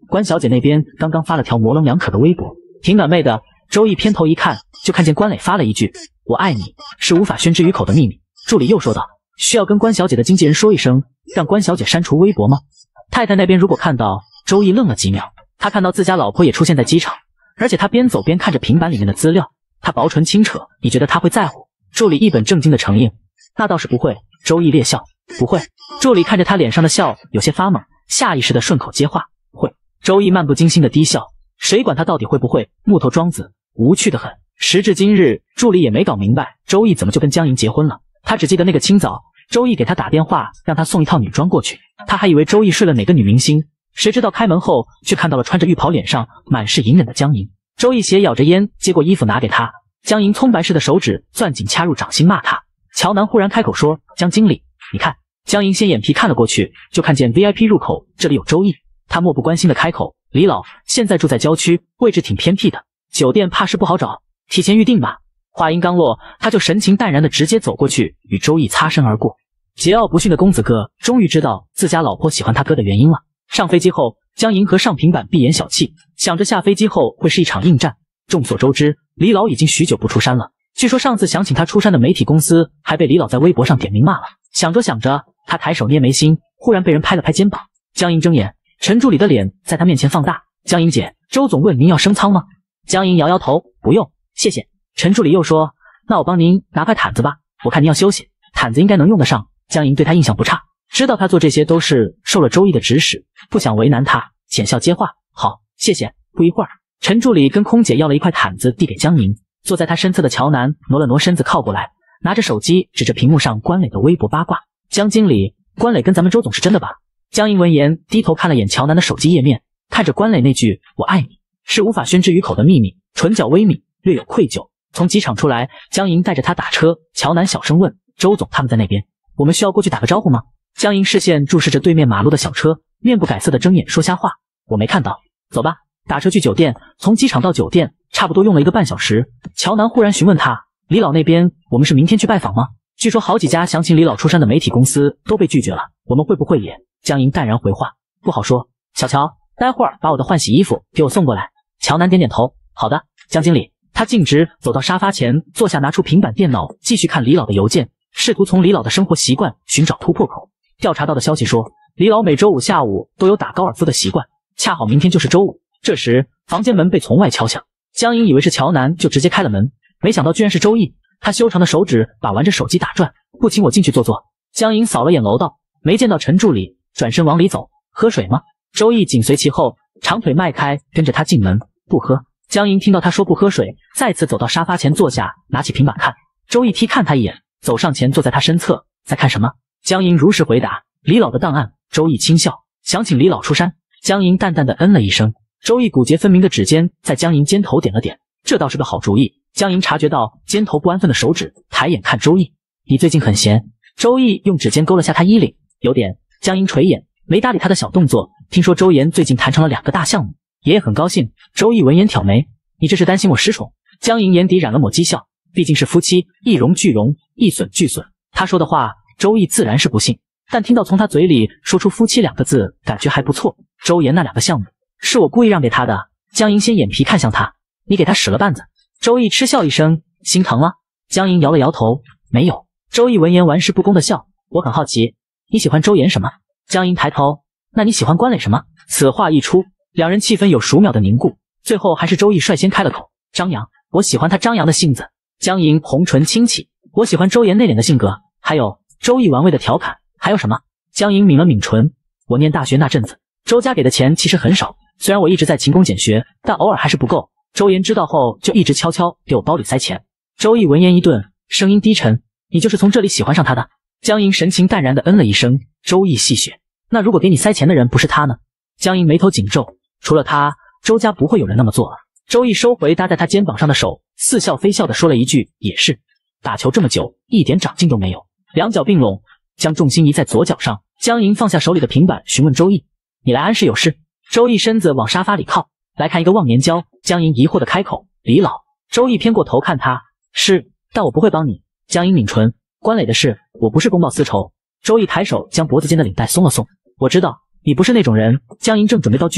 关小姐那边刚刚发了条模棱两可的微博，挺暖妹的。周易偏头一看，就看见关磊发了一句：“我爱你，是无法宣之于口的秘密。”助理又说道：“需要跟关小姐的经纪人说一声，让关小姐删除微博吗？”太太那边如果看到，周易愣了几秒，他看到自家老婆也出现在机场，而且他边走边看着平板里面的资料，他薄唇轻扯：“你觉得他会在乎？”助理一本正经的承应：“那倒是不会。”周易烈笑：“不会。”助理看着他脸上的笑有些发懵，下意识的顺口接话：“会。”周易漫不经心的低笑，谁管他到底会不会？木头庄子，无趣的很。时至今日，助理也没搞明白周易怎么就跟江莹结婚了。他只记得那个清早，周易给他打电话，让他送一套女装过去，他还以为周易睡了哪个女明星，谁知道开门后却看到了穿着浴袍、脸上满是隐忍的江莹。周易斜咬着烟，接过衣服拿给他，江莹葱白似的手指攥紧掐入掌心，骂他。乔南忽然开口说：“江经理，你看。”江莹先眼皮看了过去，就看见 V I P 入口这里有周易，他漠不关心的开口：“李老现在住在郊区，位置挺偏僻的，酒店怕是不好找，提前预定吧。”话音刚落，他就神情淡然的直接走过去，与周易擦身而过。桀骜不驯的公子哥终于知道自家老婆喜欢他哥的原因了。上飞机后，江莹和上平板闭眼小憩，想着下飞机后会是一场硬战。众所周知，李老已经许久不出山了，据说上次想请他出山的媒体公司还被李老在微博上点名骂了。想着想着，他抬手捏眉心，忽然被人拍了拍肩膀。江莹睁眼，陈助理的脸在他面前放大：“江莹姐，周总问您要升舱吗？”江莹摇摇头：“不用，谢谢。”陈助理又说：“那我帮您拿块毯子吧，我看您要休息，毯子应该能用得上。”江莹对他印象不差，知道他做这些都是受了周易的指使，不想为难他，浅笑接话：“好，谢谢。”不一会儿，陈助理跟空姐要了一块毯子递给江莹。坐在他身侧的乔南挪了挪身子靠过来，拿着手机指着屏幕上关磊的微博八卦：“江经理，关磊跟咱们周总是真的吧？”江莹闻言低头看了眼乔南的手机页面，看着关磊那句“我爱你”是无法宣之于口的秘密，唇角微抿，略有愧疚。从机场出来，江莹带着他打车，乔南小声问：“周总他们在那边，我们需要过去打个招呼吗？”江莹视线注视着对面马路的小车，面不改色的睁眼说瞎话：“我没看到。”走吧，打车去酒店。从机场到酒店差不多用了一个半小时。乔南忽然询问他：“李老那边我们是明天去拜访吗？据说好几家想请李老出山的媒体公司都被拒绝了，我们会不会也？”江莹淡然回话：“不好说。小乔，待会儿把我的换洗衣服给我送过来。”乔南点点头：“好的，江经理。”他径直走到沙发前坐下，拿出平板电脑继续看李老的邮件，试图从李老的生活习惯寻找突破口。调查到的消息说，李老每周五下午都有打高尔夫的习惯，恰好明天就是周五。这时房间门被从外敲响，江莹以为是乔南，就直接开了门，没想到居然是周易。他修长的手指把玩着手机打转：“不请我进去坐坐？”江莹扫了眼楼道，没见到陈助理，转身往里走：“喝水吗？”周易紧随其后，长腿迈开跟着他进门：“不喝。”江莹听到他说不喝水，再次走到沙发前坐下，拿起平板看。周易踢看他一眼，走上前坐在他身侧：“在看什么？”江莹如实回答：“李老的档案。”周易轻笑：“想请李老出山。”江莹淡淡的嗯了一声。周易骨节分明的指尖在江莹肩头点了点，这倒是个好主意。江莹察觉到肩头不安分的手指，抬眼看周易：“你最近很闲。”周易用指尖勾了下他衣领：“有点。”江莹垂眼，没搭理他的小动作。听说周岩最近谈成了两个大项目，爷爷很高兴。周易闻言挑眉：“你这是担心我失宠？”江莹眼底染了抹讥笑，毕竟是夫妻，一荣俱荣，一损俱损。他说的话，周易自然是不信，但听到从他嘴里说出夫妻两个字，感觉还不错。周岩那两个项目是我故意让给他的。江莹先眼皮看向他：“你给他使了绊子？”周易嗤笑一声：“心疼了？”江莹摇了摇头：“没有。”周易闻言玩世不恭的笑：“我很好奇，你喜欢周岩什么？”江莹抬头：“那你喜欢关磊什么？”此话一出，两人气氛有数秒的凝固，最后还是周易率先开了口：“张扬，我喜欢他张扬的性子。”江莹红唇轻启：“我喜欢周岩内敛的性格。”还有周易玩味的调侃：“还有什么？”江莹抿了抿唇：“我念大学那阵子，周家给的钱其实很少，虽然我一直在勤工俭学，但偶尔还是不够。周岩知道后就一直悄悄给我包里塞钱。”周易闻言一顿，声音低沉：“你就是从这里喜欢上他的？”江莹神情淡然的嗯了一声。周易戏谑：“那如果给你塞钱的人不是他呢？”江莹眉头紧皱：“除了他，周家不会有人那么做了。”周易收回搭在他肩膀上的手，似笑非笑的说了一句：“也是。”打球这么久，一点长进都没有。两脚并拢，将重心移在左脚上。江莹放下手里的平板，询问周易：“你来安氏有事？”周易身子往沙发里靠：“来看一个忘年交。”江莹疑惑的开口：“李老。”周易偏过头看他：“是，但我不会帮你。”江莹抿唇：“关磊的事，我不是公报私仇。”周易抬手将脖子间的领带松了松：“我知道，你不是那种人。”江莹正准备道巨蟹，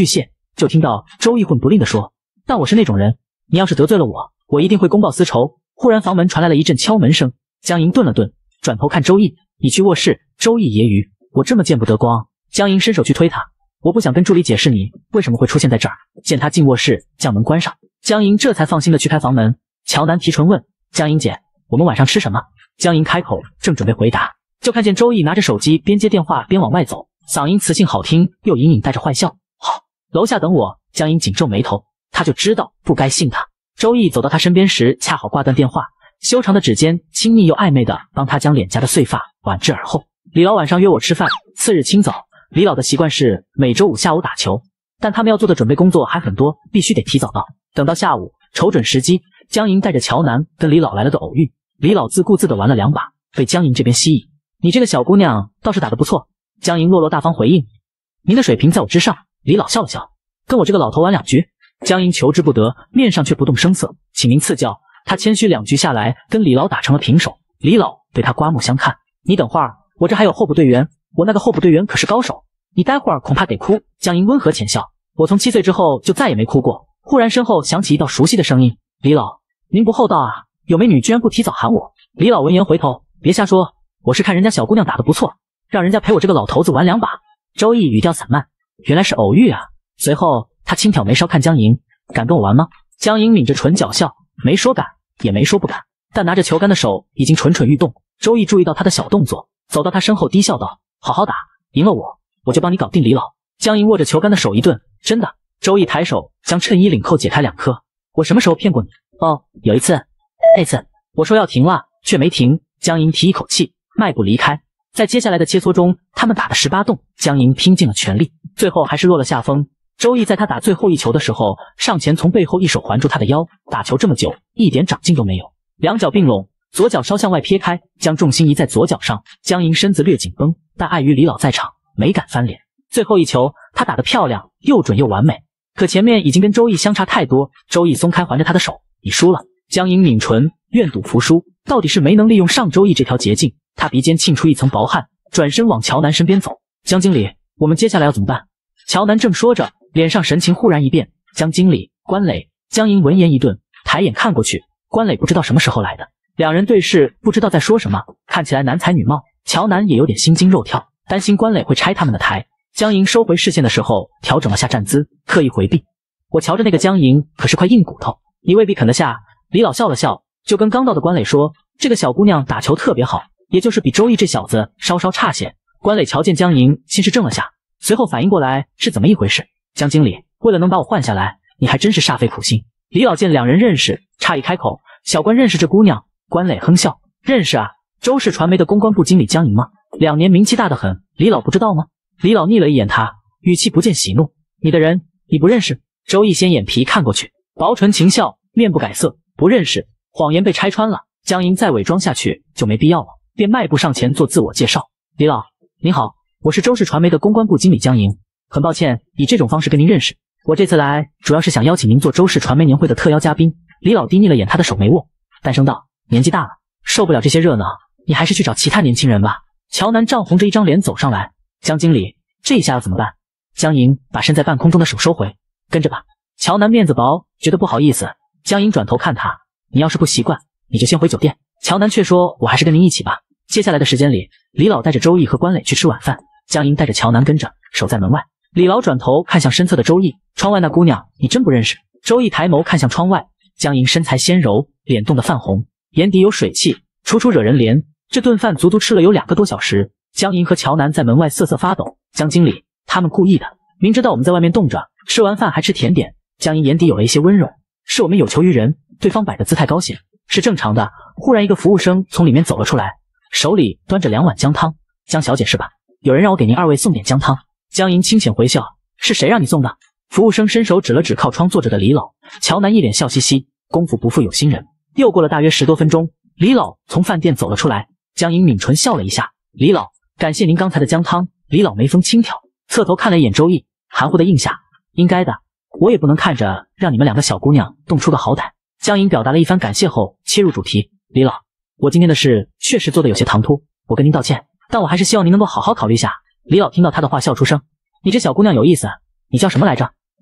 就听到周易混不吝地说：“但我是那种人，你要是得罪了我，我一定会公报私仇。”忽然房门传来了一阵敲门声，江莹顿了顿，转头看周易：“你去卧室。”周易揶揄：“我这么见不得光。”江莹伸手去推他：“我不想跟助理解释你为什么会出现在这儿。”见他进卧室，将门关上，江莹这才放心的去开房门。乔南提唇问：“江莹姐，我们晚上吃什么？”江莹开口，正准备回答，就看见周易拿着手机边接电话边往外走，嗓音磁性好听，又隐隐带着坏笑。好，楼下等我。江莹紧皱眉头，他就知道不该信他。周易走到他身边时，恰好挂断电话，修长的指尖亲昵又暧昧的帮他将脸颊的碎发挽至耳后。李老晚上约我吃饭，次日清早，李老的习惯是每周五下午打球，但他们要做的准备工作还很多，必须得提早到。等到下午，瞅准时机，江莹带着乔南跟李老来了个偶遇。李老自顾自的玩了两把，被江莹这边吸引。你这个小姑娘倒是打得不错。江莹落落大方回应：“您的水平在我之上。”李老笑了笑：“跟我这个老头玩两局。”江莹求之不得，面上却不动声色：“请您赐教。”他谦虚两局下来，跟李老打成了平手。李老对他刮目相看：“你等会儿，我这还有候补队员，我那个候补队员可是高手，你待会儿恐怕得哭。”江莹温和浅笑：“我从七岁之后就再也没哭过。”忽然身后响起一道熟悉的声音：“李老，您不厚道啊，有美女居然不提早喊我。”李老闻言回头：“别瞎说，我是看人家小姑娘打得不错，让人家陪我这个老头子玩两把。”周易语调散漫：“原来是偶遇啊。”随后他轻挑眉梢看江莹：“敢跟我玩吗？”江莹抿着唇角笑，没说敢，也没说不敢，但拿着球杆的手已经蠢蠢欲动。周易注意到他的小动作，走到他身后低笑道：“好好打，赢了我，我就帮你搞定李老。”江莹握着球杆的手一顿：“真的？”周易抬手将衬衣领扣解开两颗：“我什么时候骗过你？”“哦，有一次，那次我说要停了，却没停。”江莹提一口气，迈步离开。在接下来的切磋中，他们打的十八洞，江莹拼尽了全力，最后还是落了下风。周易在他打最后一球的时候，上前从背后一手环住他的腰。打球这么久，一点长进都没有。两脚并拢，左脚稍向外撇开，将重心移在左脚上。江莹身子略紧绷，但碍于李老在场，没敢翻脸。最后一球，他打得漂亮，又准又完美。可前面已经跟周易相差太多，周易松开环着他的手：“你输了。”江莹抿唇，愿赌服输，到底是没能利用上周易这条捷径。他鼻尖沁出一层薄汗，转身往乔南身边走：“江经理，我们接下来要怎么办？”乔南正说着，脸上神情忽然一变：“江经理，关磊。”江莹闻言一顿，抬眼看过去，关磊不知道什么时候来的，两人对视，不知道在说什么，看起来男才女貌。乔南也有点心惊肉跳，担心关磊会拆他们的台。江莹收回视线的时候，调整了下站姿，刻意回避：“我瞧着那个江莹可是块硬骨头，你未必啃得下。”李老笑了笑，就跟刚到的关磊说：“这个小姑娘打球特别好，也就是比周易这小子稍稍差些。”关磊瞧见江莹，心是怔了下，随后反应过来是怎么一回事：“江经理，为了能把我换下来，你还真是煞费苦心。”李老见两人认识，诧异开口：“小关认识这姑娘？”关磊哼笑：“认识啊，周氏传媒的公关部经理江莹吗？两年名气大得很，李老不知道吗？”李老睨了一眼他，语气不见喜怒：“你的人你不认识？”周易掀眼皮看过去，薄唇轻笑，面不改色：“不认识。”谎言被拆穿了，江莹再伪装下去就没必要了，便迈步上前做自我介绍：“李老，您好，我是周氏传媒的公关部经理江莹，很抱歉以这种方式跟您认识，我这次来主要是想邀请您做周氏传媒年会的特邀嘉宾。”李老低睨了眼他的手没握，淡声道：“年纪大了，受不了这些热闹，你还是去找其他年轻人吧。”乔南涨红着一张脸走上来：“江经理，这一下要怎么办？”江莹把身在半空中的手收回：“跟着吧。”乔南面子薄，觉得不好意思。江莹转头看他：“你要是不习惯，你就先回酒店。”乔南却说：“我还是跟您一起吧。”接下来的时间里，李老带着周易和关磊去吃晚饭，江莹带着乔南跟着，守在门外。李老转头看向身侧的周易：“窗外那姑娘，你真不认识？”周易抬眸看向窗外，江莹身材纤柔，脸冻得泛红，眼底有水汽，楚楚惹人怜。这顿饭足足吃了有两个多小时，江莹和乔南在门外瑟瑟发抖：“江经理，他们故意的，明知道我们在外面冻着，吃完饭还吃甜点。”江莹眼底有了一些温柔：“是我们有求于人。”对方摆着姿态高兴，是正常的。忽然一个服务生从里面走了出来，手里端着两碗姜汤：“江小姐是吧？有人让我给您二位送点姜汤。”江莹清浅回笑：“是谁让你送的？”服务生伸手指了指靠窗坐着的李老，乔南一脸笑嘻嘻：“功夫不负有心人。”又过了大约十多分钟，李老从饭店走了出来，江莹抿唇笑了一下：“李老，感谢您刚才的姜汤。”李老眉峰轻挑，侧头看了一眼周易，含糊的应下：“应该的，我也不能看着让你们两个小姑娘冻出个好歹。”江莹表达了一番感谢后，切入主题：“李老，我今天的事确实做得有些唐突，我跟您道歉，但我还是希望您能够好好考虑下。”李老听到他的话笑出声：“你这小姑娘有意思，你叫什么来着？”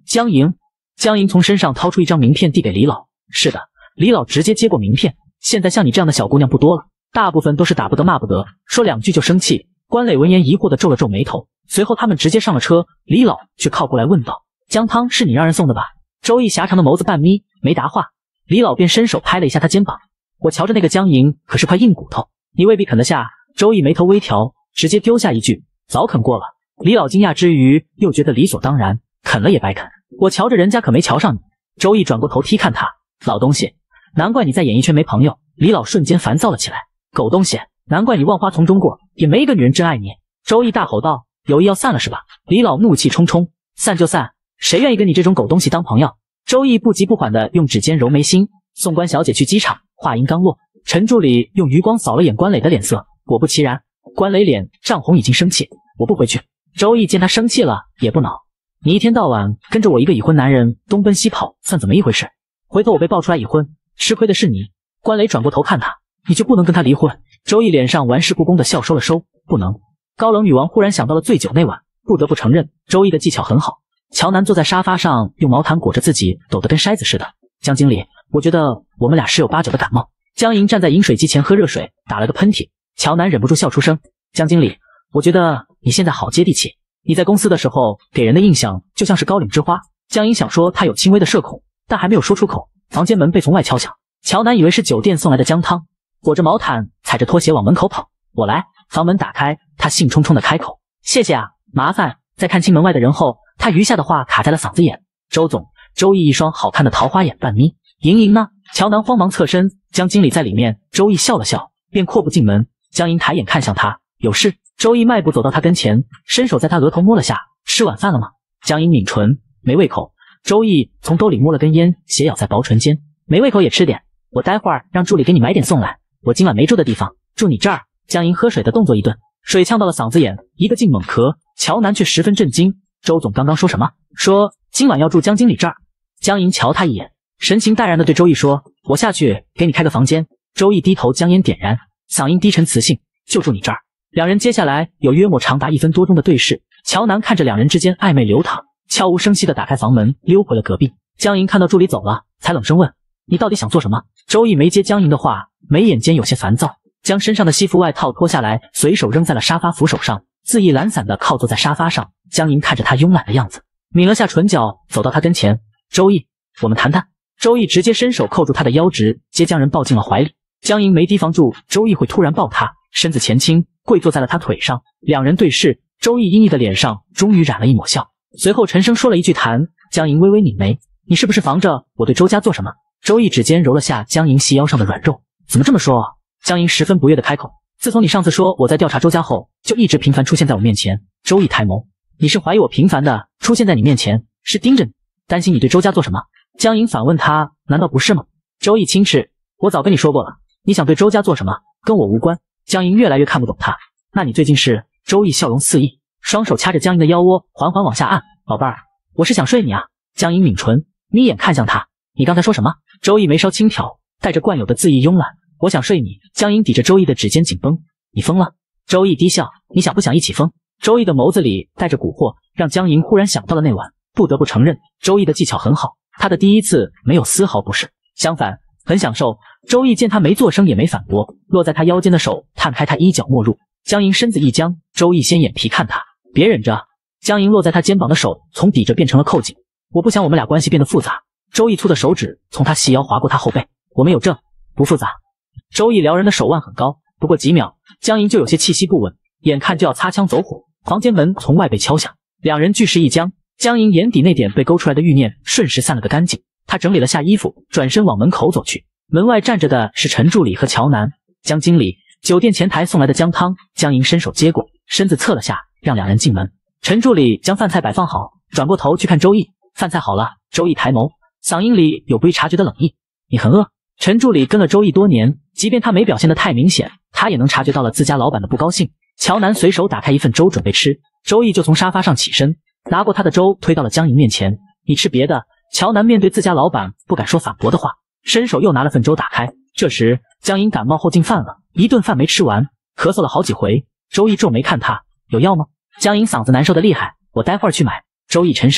江莹，江莹从身上掏出一张名片递给李老。是的，李老直接接过名片。现在像你这样的小姑娘不多了，大部分都是打不得骂不得，说两句就生气。关磊闻言疑惑地皱了皱眉头，随后他们直接上了车。李老却靠过来问道：姜汤是你让人送的吧？周易狭长的眸子半眯，没答话。李老便伸手拍了一下他肩膀，我瞧着那个江莹可是块硬骨头，你未必啃得下。周易眉头微调，直接丢下一句：早啃过了。李老惊讶之余又觉得理所当然，啃了也白啃，我瞧着人家可没瞧上你。周易转过头踢看他，老东西，难怪你在演艺圈没朋友。李老瞬间烦躁了起来，狗东西，难怪你万花丛中过，也没一个女人真爱你。周易大吼道，有意要散了是吧？李老怒气冲冲，散就散，谁愿意跟你这种狗东西当朋友？周易不急不缓地用指尖揉眉心。送关小姐去机场。话音刚落，陈助理用余光扫了眼关磊的脸色，果不其然，关磊脸涨红，已经生气。我不回去。周易见他生气了也不恼，你一天到晚跟着我一个已婚男人东奔西跑，算怎么一回事？回头我被爆出来已婚，吃亏的是你。关磊转过头看他，你就不能跟他离婚？周易脸上玩世不恭的笑收了收，不能。高冷女王忽然想到了醉酒那晚，不得不承认周易的技巧很好。乔南坐在沙发上，用毛毯裹着自己，抖得跟筛子似的。江经理，我觉得我们俩十有八九的感冒。江莹站在饮水机前喝热水，打了个喷嚏。乔南忍不住笑出声。江经理，我觉得你现在好接地气，你在公司的时候给人的印象就像是高岭之花。江莹想说她有轻微的社恐，但还没有说出口，房间门被从外敲响。乔南以为是酒店送来的姜汤，裹着毛毯踩着拖鞋往门口跑。我来。房门打开，他兴冲冲地开口，谢谢啊，麻烦。在看清门外的人后，他余下的话卡在了嗓子眼。周总。周易一双好看的桃花眼半眯。莹莹呢？乔南慌忙侧身，江经理在里面。周易笑了笑，便阔步进门。江莹抬眼看向他，有事？周易迈步走到他跟前，伸手在他额头摸了下。吃晚饭了吗？江莹抿唇，没胃口。周易从兜里摸了根烟，斜咬在薄唇间，没胃口也吃点。我待会儿让助理给你买点送来，我今晚没住的地方，住你这儿。江莹喝水的动作一顿，水呛到了嗓子眼，一个劲猛咳。乔南却十分震惊，周总刚刚说什么？说今晚要住江经理这儿。江莹瞧他一眼，神情淡然地对周易说，我下去给你开个房间。周易低头将烟点燃，嗓音低沉磁性，就住你这儿。两人接下来有约莫长达一分多钟的对视。乔南看着两人之间暧昧流淌，悄无声息地打开房门，溜回了隔壁。江莹看到助理走了，才冷声问，你到底想做什么？周易没接江莹的话，眉眼间有些烦躁，将身上的西服外套脱下来，随手扔在了沙发扶手上，恣意懒散地靠坐在沙发上。江莹看着他慵懒的样子，抿了下唇角，走到他跟前，周易，我们谈谈。周易直接伸手扣住他的腰，直接将人抱进了怀里。江莹没提防住周易会突然抱他，身子前倾，跪坐在了他腿上。两人对视，周易阴翳的脸上终于染了一抹笑，随后沉声说了一句谈。江莹微微拧眉，你是不是防着我对周家做什么？周易指尖揉了下江莹细腰上的软肉，怎么这么说？江莹十分不悦的开口，自从你上次说我在调查周家后，就一直频繁出现在我面前。周易抬眸，你是怀疑我频繁的出现在你面前，是盯着你，担心你对周家做什么？江莹反问他，难道不是吗？周易轻斥，我早跟你说过了，你想对周家做什么，跟我无关。江莹越来越看不懂他，那你最近是？周易笑容肆意，双手掐着江莹的腰窝，缓缓往下按。宝贝儿，我是想睡你啊。江莹抿唇，眯眼看向他，你刚才说什么？周易眉梢轻挑，带着惯有的恣意慵懒，我想睡你。江莹抵着周易的指尖紧绷，你疯了？周易低笑，你想不想一起疯？周易的眸子里带着蛊惑，让江莹忽然想到了那晚。不得不承认，周易的技巧很好，他的第一次没有丝毫不适，相反很享受。周易见他没作声也没反驳，落在他腰间的手探开他衣角没入。江莹身子一僵，周易掀眼皮看他，别忍着。江莹落在他肩膀的手从抵着变成了扣紧，我不想我们俩关系变得复杂。周易粗的手指从他细腰划过他后背，我们有证，不复杂。周易撩人的手腕很高，不过几秒，江莹就有些气息不稳，眼看就要擦枪走火。房间门从外被敲响，两人俱是一僵。江莹眼底那点被勾出来的欲念瞬时散了个干净，她整理了下衣服，转身往门口走去。门外站着的是陈助理和乔南。江经理，酒店前台送来的姜汤。江莹伸手接过，身子侧了下，让两人进门。陈助理将饭菜摆放好，转过头去看周易，饭菜好了。周易抬眸，嗓音里有不易察觉的冷意，你很饿？陈助理跟了周易多年，即便他没表现得太明显，他也能察觉到了自家老板的不高兴。乔南随手打开一份粥准备吃，周易就从沙发上起身，拿过他的粥推到了江莹面前，你吃别的。乔南面对自家老板不敢说反驳的话，伸手又拿了份粥打开。这时江莹感冒后进饭了，一顿饭没吃完，咳嗽了好几回。周易皱眉看他，有药吗？江莹嗓子难受的厉害，我待会儿去买。周易沉声，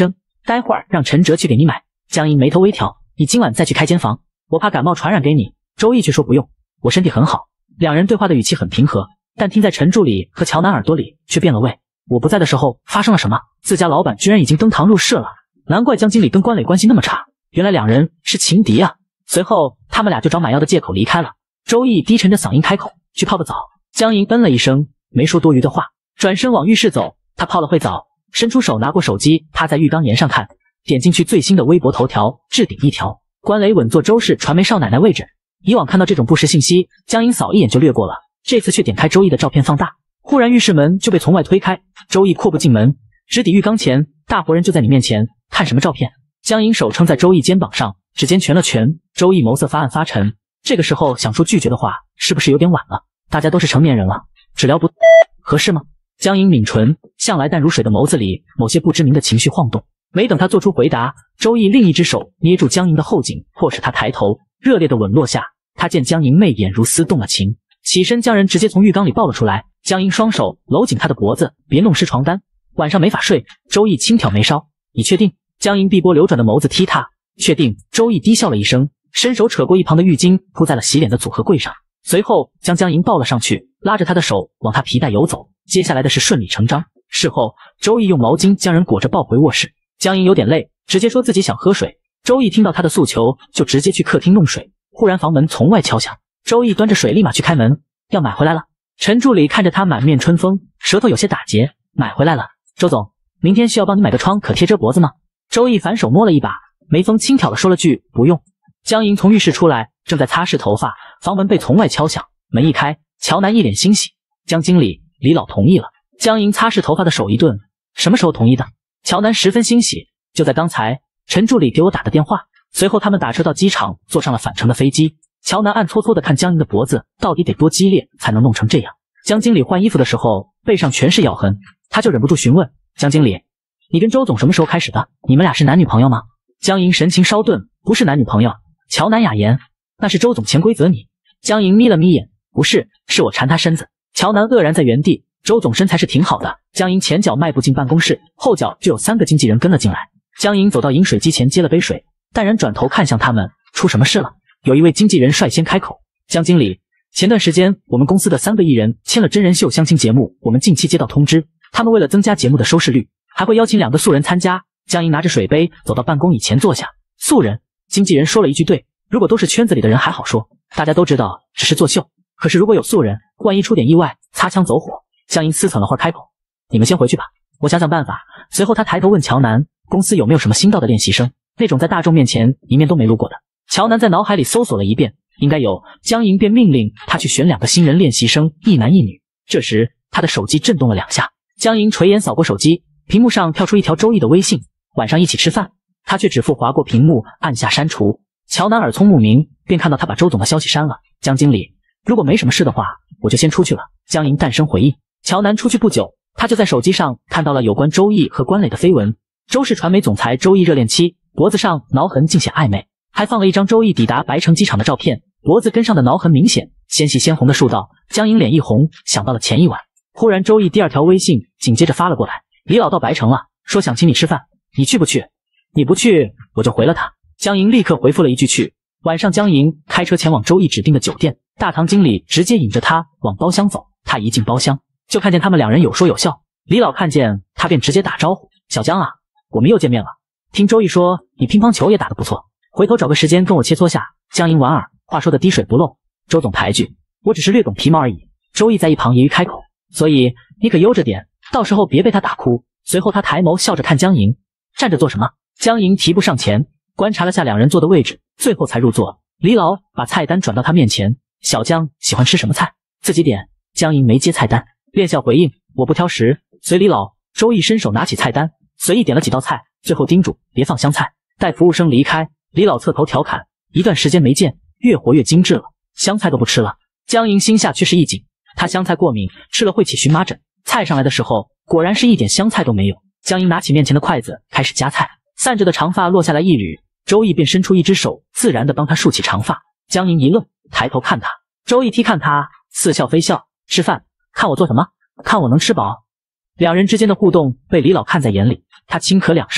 待会儿让陈哲去给你买。江莹眉头微挑，你今晚再去开间房，我怕感冒传染给你。周易却说不用，我身体很好。两人对话的语气很平和，但听在陈助理和乔南耳朵里却变了味。我不在的时候发生了什么？自家老板居然已经登堂入室了，难怪江经理跟关磊关系那么差，原来两人是情敌啊。随后他们俩就找买药的借口离开了。周易低沉着嗓音开口，去泡个澡。江莹嗯了一声，没说多余的话，转身往浴室走。他泡了会澡，伸出手拿过手机，趴在浴缸沿上看，点进去最新的微博头条，置顶一条：关磊稳坐周氏传媒少奶奶位置。以往看到这种不实信息，江莹扫一眼就略过了，这次却点开周易的照片放大。忽然浴室门就被从外推开，周易阔步进门，直抵浴缸前，大活人就在你面前，看什么照片？江莹手撑在周易肩膀上，指尖拳了拳。周易眸色发暗发沉，这个时候想说拒绝的话，是不是有点晚了？大家都是成年人了，只聊不合适吗？江莹抿唇，向来淡如水的眸子里某些不知名的情绪晃动。没等他做出回答，周易另一只手捏住江莹的后颈，迫使他抬头，热烈的吻落下。他见江莹媚眼如丝，动了情，起身将人直接从浴缸里抱了出来。江莹双手搂紧他的脖子，别弄湿床单，晚上没法睡。周易轻挑眉梢，你确定？江莹碧波流转的眸子踢他，确定。周易低笑了一声，伸手扯过一旁的浴巾，铺在了洗脸的组合柜上，随后将江莹抱了上去，拉着她的手往她皮带游走。接下来的是顺理成章。事后，周易用毛巾将人裹着抱回卧室。江莹有点累，直接说自己想喝水。周易听到她的诉求，就直接去客厅弄水。忽然房门从外敲响，周易端着水立马去开门，要买回来了。陈助理看着他满面春风，舌头有些打结，买回来了。周总，明天需要帮你买个窗可贴遮脖子吗？周易反手摸了一把，眉峰轻挑的说了句不用。江莹从浴室出来，正在擦拭头发，房门被从外敲响，门一开，乔南一脸欣喜，江经理，李老同意了。江莹擦拭头发的手一顿，什么时候同意的？乔南十分欣喜，就在刚才，陈助理给我打的电话。随后他们打车到机场，坐上了返程的飞机。乔南暗搓搓地看江莹的脖子，到底得多激烈才能弄成这样？江经理换衣服的时候，背上全是咬痕，他就忍不住询问江经理：“你跟周总什么时候开始的？你们俩是男女朋友吗？”江莹神情稍顿：“不是男女朋友。”乔南哑言：“那是周总潜规则你。”江莹眯了眯眼：“不是，是我缠他身子。”乔南愕然在原地。周总身材是挺好的。江莹前脚迈步进办公室，后脚就有三个经纪人跟了进来。江莹走到饮水机前接了杯水，淡然转头看向他们：“出什么事了？”有一位经纪人率先开口：“江经理，前段时间我们公司的三个艺人签了真人秀相亲节目，我们近期接到通知，他们为了增加节目的收视率，还会邀请两个素人参加。”江莹拿着水杯走到办公椅前坐下。素人？经纪人说了一句对，如果都是圈子里的人还好说，大家都知道只是作秀，可是如果有素人，万一出点意外，擦枪走火。江莹思忖了会儿开口：“你们先回去吧，我想想办法。”随后他抬头问乔南：“公司有没有什么新到的练习生，那种在大众面前一面都没露过的？”乔南在脑海里搜索了一遍，应该有。江莹便命令他去选两个新人练习生，一男一女。这时他的手机震动了两下，江莹垂眼扫过手机，屏幕上跳出一条周易的微信：“晚上一起吃饭。”他却只复划过屏幕，按下删除。乔南耳聪目明，便看到他把周总的消息删了。江经理，如果没什么事的话，我就先出去了。江莹淡声回应。乔南出去不久，他就在手机上看到了有关周易和关磊的绯闻。周氏传媒总裁周易热恋期，脖子上挠痕尽显暧昧，还放了一张周易抵达白城机场的照片，脖子跟上的挠痕明显，纤细鲜红的竖道。江莹脸一红，想到了前一晚。忽然周易第二条微信紧接着发了过来：“李老到白城了，说想请你吃饭，你去不去？你不去，我就回了他。”江莹立刻回复了一句去。晚上江莹开车前往周易指定的酒店，大堂经理直接引着他往包厢走。他一进包厢，就看见他们两人有说有笑。李老看见他便直接打招呼：“小江啊，我们又见面了。听周易说你乒乓球也打得不错，回头找个时间跟我切磋下。”江莹莞尔，话说的滴水不漏。周总抬举，我只是略懂皮毛而已。周易在一旁揶揄开口：“所以你可悠着点，到时候别被他打哭。”随后他抬眸笑着看江莹：“站着做什么？”江莹提步上前，观察了下两人坐的位置，最后才入座。李老把菜单转到他面前：“小江喜欢吃什么菜？自己点。”江莹没接菜单，恋笑回应：“我不挑食。”随李老，周易伸手拿起菜单，随意点了几道菜，最后叮嘱：“别放香菜。”待服务生离开，李老侧头调侃：“一段时间没见，越活越精致了，香菜都不吃了。”江莹心下却是一紧，她香菜过敏，吃了会起荨麻疹。菜上来的时候，果然是一点香菜都没有。江莹拿起面前的筷子，开始夹菜，散着的长发落下来一缕，周易便伸出一只手，自然地帮她束起长发。江莹一愣，抬头看他，周易踢看他，似笑非笑：“吃饭，看我做什么？看我能吃饱。”两人之间的互动被李老看在眼里，他轻咳两声，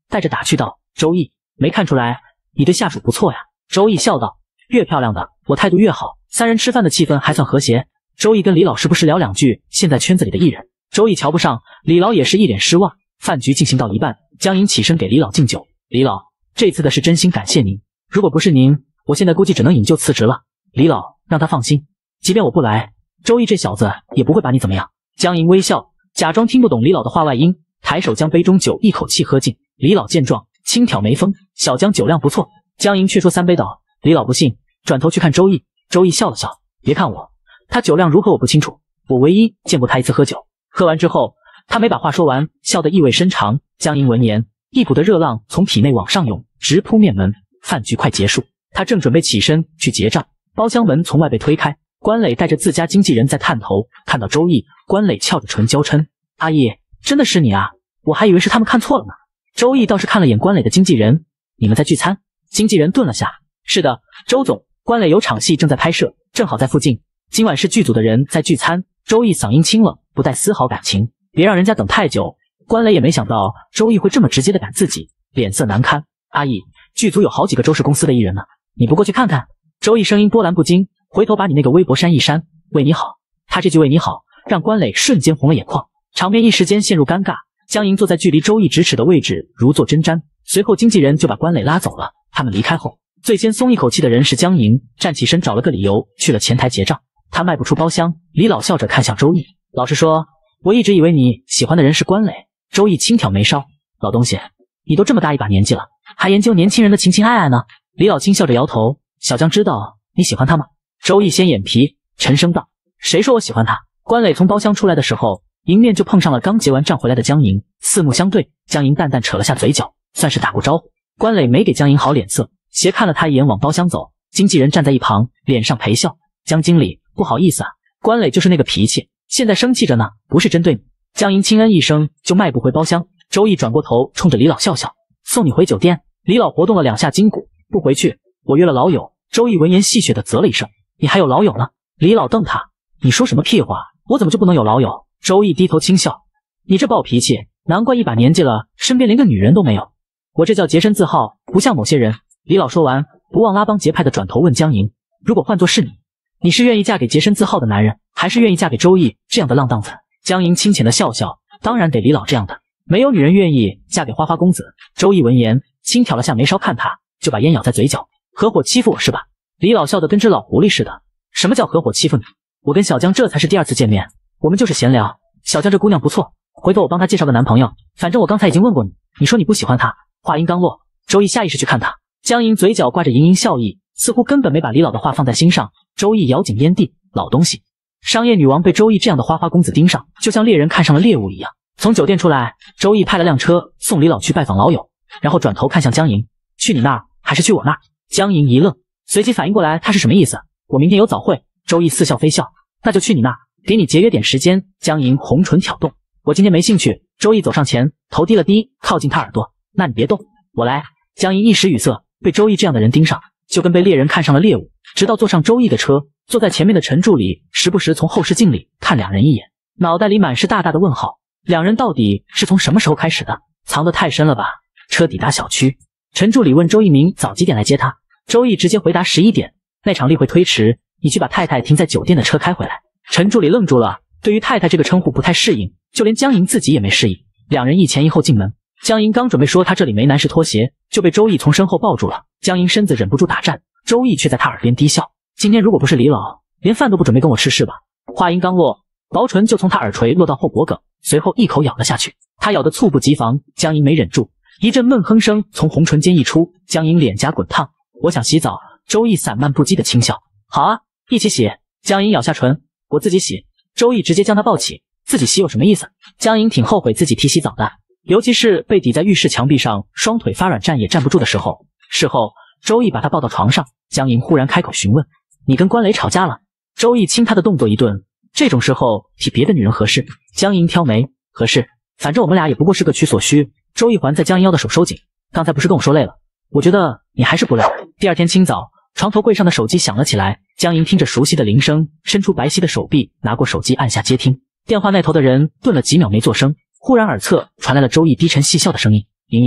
带着打趣道：“周易，没看出来你对下属不错呀。”周易笑道：“越漂亮的，我态度越好。”三人吃饭的气氛还算和谐。周易跟李老时不时聊两句现在圈子里的艺人，周易瞧不上，李老也是一脸失望。饭局进行到一半，江莹起身给李老敬酒：“李老，这次的是真心感谢您，如果不是您，我现在估计只能引咎辞职了。”李老让他放心，即便我不来，周易这小子也不会把你怎么样。江莹微笑，假装听不懂李老的话外音，抬手将杯中酒一口气喝尽。李老见状，轻挑眉峰：“小江酒量不错。”江莹却说三杯倒。李老不信，转头去看周易。周易笑了笑：“别看我，他酒量如何我不清楚，我唯一见过他一次喝酒。”喝完之后，他没把话说完，笑得意味深长。江莹闻言，一股的热浪从体内往上涌，直扑面门。饭局快结束，他正准备起身去结账，包厢门从外被推开，关磊带着自家经纪人在探头，看到周易，关磊翘着唇娇嗔：“阿易，真的是你啊，我还以为是他们看错了呢。”周易倒是看了眼关磊的经纪人：“你们在聚餐？”经纪人顿了下：“是的，周总，关磊有场戏正在拍摄，正好在附近，今晚是剧组的人在聚餐。”周易嗓音轻了，不带丝毫感情：“别让人家等太久。”关磊也没想到周易会这么直接的赶自己，脸色难堪：“阿易，剧组有好几个周氏公司的艺人呢，你不过去看看？”周易声音波澜不惊，回头把你那个微博删一删。为你好。他这句为你好让关磊瞬间红了眼眶，场面一时间陷入尴尬。江莹坐在距离周易咫尺的位置，如坐针毡。随后经纪人就把关磊拉走了。他们离开后，最先松一口气的人是江莹，站起身找了个理由去了前台结账。他迈不出包厢，李老笑着看向周易：“老实说，我一直以为你喜欢的人是关磊。”周易轻挑眉梢：“老东西，你都这么大一把年纪了，还研究年轻人的情情爱爱呢？”李老轻笑着摇头：“小江知道你喜欢他吗？”周易掀眼皮，沉声道：“谁说我喜欢他？”关磊从包厢出来的时候，迎面就碰上了刚结完账回来的江莹，四目相对，江莹淡淡扯了下嘴角，算是打过招呼。关磊没给江莹好脸色，斜看了他一眼，往包厢走。经纪人站在一旁，脸上陪笑：“江经理，不好意思啊，关磊就是那个脾气，现在生气着呢，不是针对你。”江莹轻嗯一声，就迈步回包厢。周易转过头，冲着李老笑笑：“送你回酒店。”李老活动了两下筋骨：“不回去，我约了老友。”周易闻言戏谑地啧了一声：“你还有老友呢？”李老瞪他：“你说什么屁话？我怎么就不能有老友？”周易低头轻笑：“你这暴脾气，难怪一把年纪了，身边连个女人都没有。我这叫洁身自好，不像某些人。”李老说完，不忘拉帮结派的转头问江莹：“如果换作是你，你是愿意嫁给洁身自好的男人，还是愿意嫁给周易这样的浪荡子？”江莹清浅的笑笑：“当然得李老这样的，没有女人愿意嫁给花花公子。”周易闻言，轻挑了下眉梢看他，就把烟咬在嘴角：“合伙欺负我是吧？”李老笑得跟只老狐狸似的：“什么叫合伙欺负你？我跟小江这才是第二次见面，我们就是闲聊。小江这姑娘不错，回头我帮她介绍个男朋友。反正我刚才已经问过你，你说你不喜欢她。”话音刚落，周易下意识去看他，江莹嘴角挂着盈盈笑意，似乎根本没把李老的话放在心上。周易咬紧烟蒂：“老东西，商业女王被周易这样的花花公子盯上，就像猎人看上了猎物一样。”从酒店出来，周易派了辆车送李老去拜访老友，然后转头看向江莹：“去你那儿还是去我那儿？”江莹一愣，随即反应过来他是什么意思。我明天有早会。周易似笑非笑：“那就去你那儿，给你节约点时间。”江莹红唇挑动：“我今天没兴趣。”周易走上前，头低了低，靠近他耳朵：“那你别动，我来。”江莹一时语塞，被周易这样的人盯上，就跟被猎人看上了猎物。直到坐上周易的车，坐在前面的陈助理时不时从后视镜里看两人一眼，脑袋里满是大大的问号。两人到底是从什么时候开始的？藏得太深了吧？车抵达小区，陈助理问周一鸣早几点来接他，周易直接回答十一点。那场例会推迟，你去把太太停在酒店的车开回来。陈助理愣住了，对于太太这个称呼不太适应，就连江莹自己也没适应。两人一前一后进门，江莹刚准备说她这里没男士拖鞋，就被周易从身后抱住了。江莹身子忍不住打颤，周易却在她耳边低笑：“今天如果不是李老，连饭都不准备跟我吃是吧？”话音刚落，薄唇就从他耳垂落到后脖颈，随后一口咬了下去。他咬得猝不及防，江莹没忍住，一阵闷哼声从红唇间溢出，江莹脸颊滚烫：“我想洗澡。”周易散漫不羁的轻笑：“好啊，一起洗。”江莹咬下唇：“我自己洗。”周易直接将她抱起：“自己洗有什么意思？”江莹挺后悔自己提洗澡的，尤其是被抵在浴室墙壁上，双腿发软站也站不住的时候。事后，周易把她抱到床上，江莹忽然开口询问：“你跟关磊吵架了？”周易亲她的动作一顿，这种时候提别的女人合适？江莹挑眉：“合适，反正我们俩也不过是各取所需。”周易环在江莹腰的手收紧：“刚才不是跟我说累了？我觉得你还是不累。”第二天清早，床头柜上的手机响了起来，江莹听着熟悉的铃声，伸出白皙的手臂，拿过手机按下接听。电话那头的人顿了几秒没做声，忽然耳侧传来了周易低沉细笑的声音：“莹莹，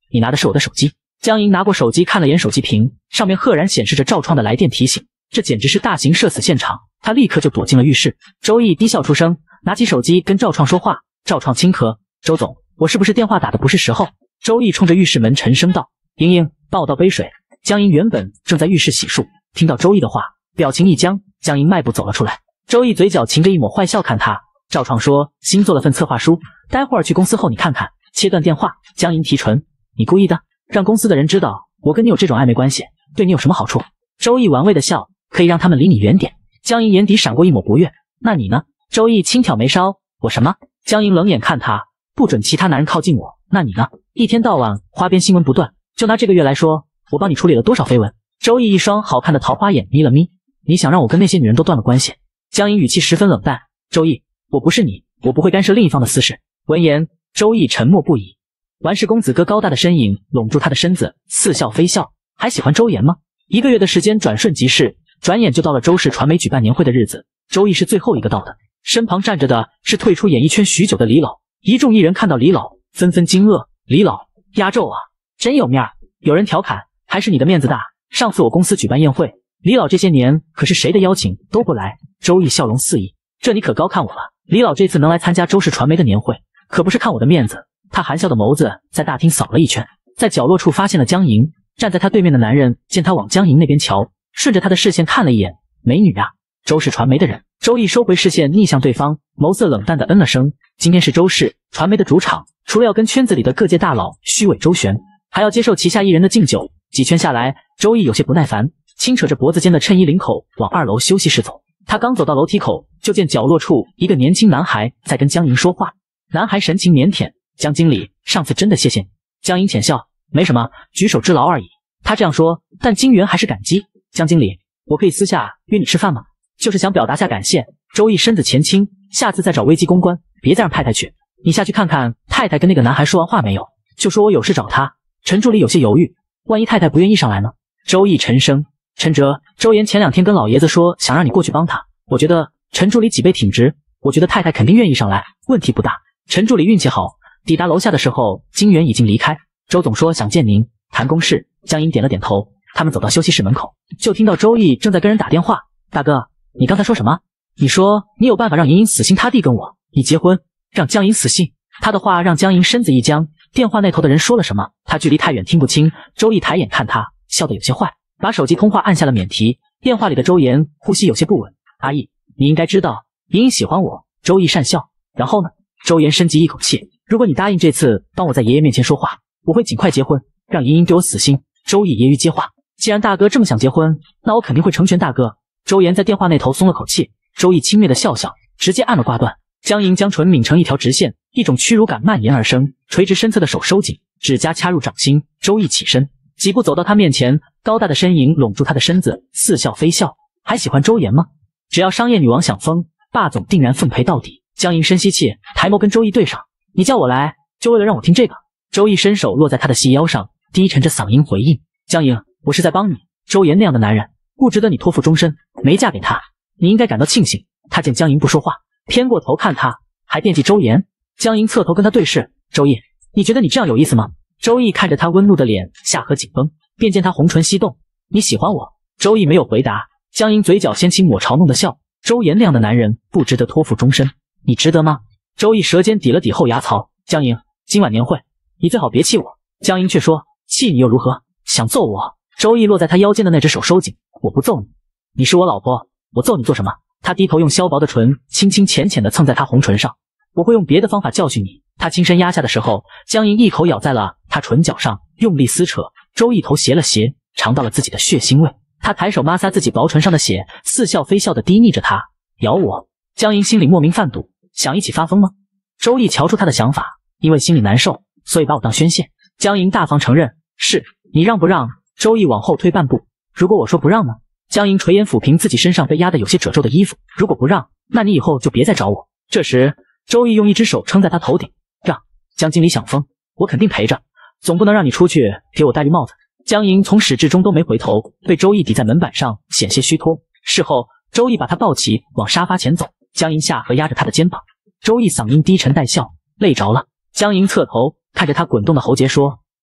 你拿的是我的手机。江莹拿过手机看了眼手机屏，上面赫然显示着赵创的来电提醒，这简直是大型社死现场。他立刻就躲进了浴室。周易低笑出声，拿起手机跟赵创说话。赵创轻咳，周总，我是不是电话打的不是时候？周易冲着浴室门沉声道。莹莹，帮我倒杯水。江莹原本正在浴室洗漱，听到周易的话，表情一僵。江莹迈步走了出来。周易嘴角噙着一抹坏笑看他。赵创说新做了份策划书，待会儿去公司后你看看。切断电话，江莹提唇，你故意的，让公司的人知道我跟你有这种暧昧关系，对你有什么好处？周易玩味的笑，可以让他们离你远点。江莹眼底闪过一抹不悦，那你呢？周易轻挑眉梢，我什么？江莹冷眼看他，不准其他男人靠近我。那你呢？一天到晚花边新闻不断，就拿这个月来说，我帮你处理了多少绯闻？周易一双好看的桃花眼眯了眯，你想让我跟那些女人都断了关系？江莹语气十分冷淡，周易，我不是你，我不会干涉另一方的私事。闻言，周易沉默不已。完氏公子哥高大的身影拢住他的身子，似笑非笑，还喜欢周岩吗？一个月的时间转瞬即逝，转眼就到了周氏传媒举办年会的日子。周易是最后一个到的，身旁站着的是退出演艺圈许久的李老。一众艺人看到李老，纷纷惊愕，李老压轴啊，真有面儿。有人调侃，还是你的面子大，上次我公司举办宴会，李老这些年可是谁的邀请都不来。周易笑容四溢，这你可高看我了，李老这次能来参加周氏传媒的年会，可不是看我的面子。他含笑的眸子在大厅扫了一圈，在角落处发现了江莹。站在他对面的男人见他往江莹那边瞧，顺着他的视线看了一眼，美女啊，周氏传媒的人。周易收回视线，逆向对方，眸色冷淡的嗯了声。今天是周氏传媒的主场，除了要跟圈子里的各界大佬虚伪周旋，还要接受旗下艺人的敬酒。几圈下来，周易有些不耐烦，轻扯着脖子间的衬衣领口往二楼休息室走。他刚走到楼梯口，就见角落处一个年轻男孩在跟江莹说话。男孩神情腼腆，江经理，上次真的谢谢你。江莹浅笑，没什么，举手之劳而已。他这样说，但金源还是感激。江经理，我可以私下约你吃饭吗？就是想表达下感谢。周易身子前倾，下次再找危机公关，别再让太太去。你下去看看太太跟那个男孩说完话没有，就说我有事找他。陈助理有些犹豫，万一太太不愿意上来呢？周易沉声，陈哲，周岩前两天跟老爷子说想让你过去帮他，我觉得陈助理脊背挺直，我觉得太太肯定愿意上来，问题不大。陈助理运气好，抵达楼下的时候金源已经离开。周总说想见您谈公事。江莹点了点头。他们走到休息室门口，就听到周易正在跟人打电话。大哥，你刚才说什么？你说你有办法让莹莹死心塌地跟我你结婚，让江莹死心。他的话让江莹身子一僵，电话那头的人说了什么，他距离太远听不清。周易抬眼看他，笑得有些坏，把手机通话按下了免提。电话里的周岩呼吸有些不稳。阿义，你应该知道莹莹喜欢我。周易讪笑。然后呢？周岩深吸一口气，如果你答应这次帮我在爷爷面前说话，我会尽快结婚，让莹莹对我死心。周易揶揄接话，既然大哥这么想结婚，那我肯定会成全大哥。周岩在电话那头松了口气。周易轻蔑的笑笑，直接按了挂断。江莹将唇抿成一条直线，一种屈辱感蔓延而生，垂直身侧的手收紧，指甲掐入掌心。周易起身，几步走到他面前，高大的身影拢住他的身子，似笑非笑。还喜欢周岩吗？只要商业女王想疯，霸总定然奉陪到底。江莹深吸气，抬眸跟周易对上，你叫我来就为了让我听这个？周易伸手落在他的细腰上，低沉着嗓音回应，江莹，我是在帮你。周岩那样的男人不值得你托付终身，没嫁给他你应该感到庆幸。他见江莹不说话，偏过头看他，还惦记周岩。江莹侧头跟他对视，周易，你觉得你这样有意思吗？周易看着他温怒的脸，下颌紧绷，便见他红唇翕动，你喜欢我？周易没有回答。江莹嘴角掀起抹嘲弄的笑，周岩那样的男人不值得托付终身，你值得吗？周易舌尖抵了抵后牙槽，江莹，今晚年会你最好别气我。江莹却说，气你又如何？想揍我？周易落在他腰间的那只手收紧，我不揍你，你是我老婆，我揍你做什么？他低头用削薄的唇轻轻浅浅地蹭在他红唇上，我会用别的方法教训你。他轻身压下的时候，江莹一口咬在了他唇角上，用力撕扯。周易头斜了斜，尝到了自己的血腥味。他抬手摩挲自己薄唇上的血，似笑非笑地低睨着他，咬我。江莹心里莫名犯堵，想一起发疯吗？周易瞧出他的想法，因为心里难受，所以把我当宣泄。江莹大方承认，是，你让不让？周易往后退半步，如果我说不让呢？江莹垂眼抚平自己身上被压得有些褶皱的衣服，如果不让，那你以后就别再找我。这时周易用一只手撑在他头顶，让。江经理想疯，我肯定陪着，总不能让你出去给我戴绿帽子。江莹从始至终都没回头，被周易抵在门板上，险些虚脱。事后周易把他抱起往沙发前走，江莹下颌压着他的肩膀。周易嗓音低沉带笑，累着了。江莹侧头看着他滚动的喉结说，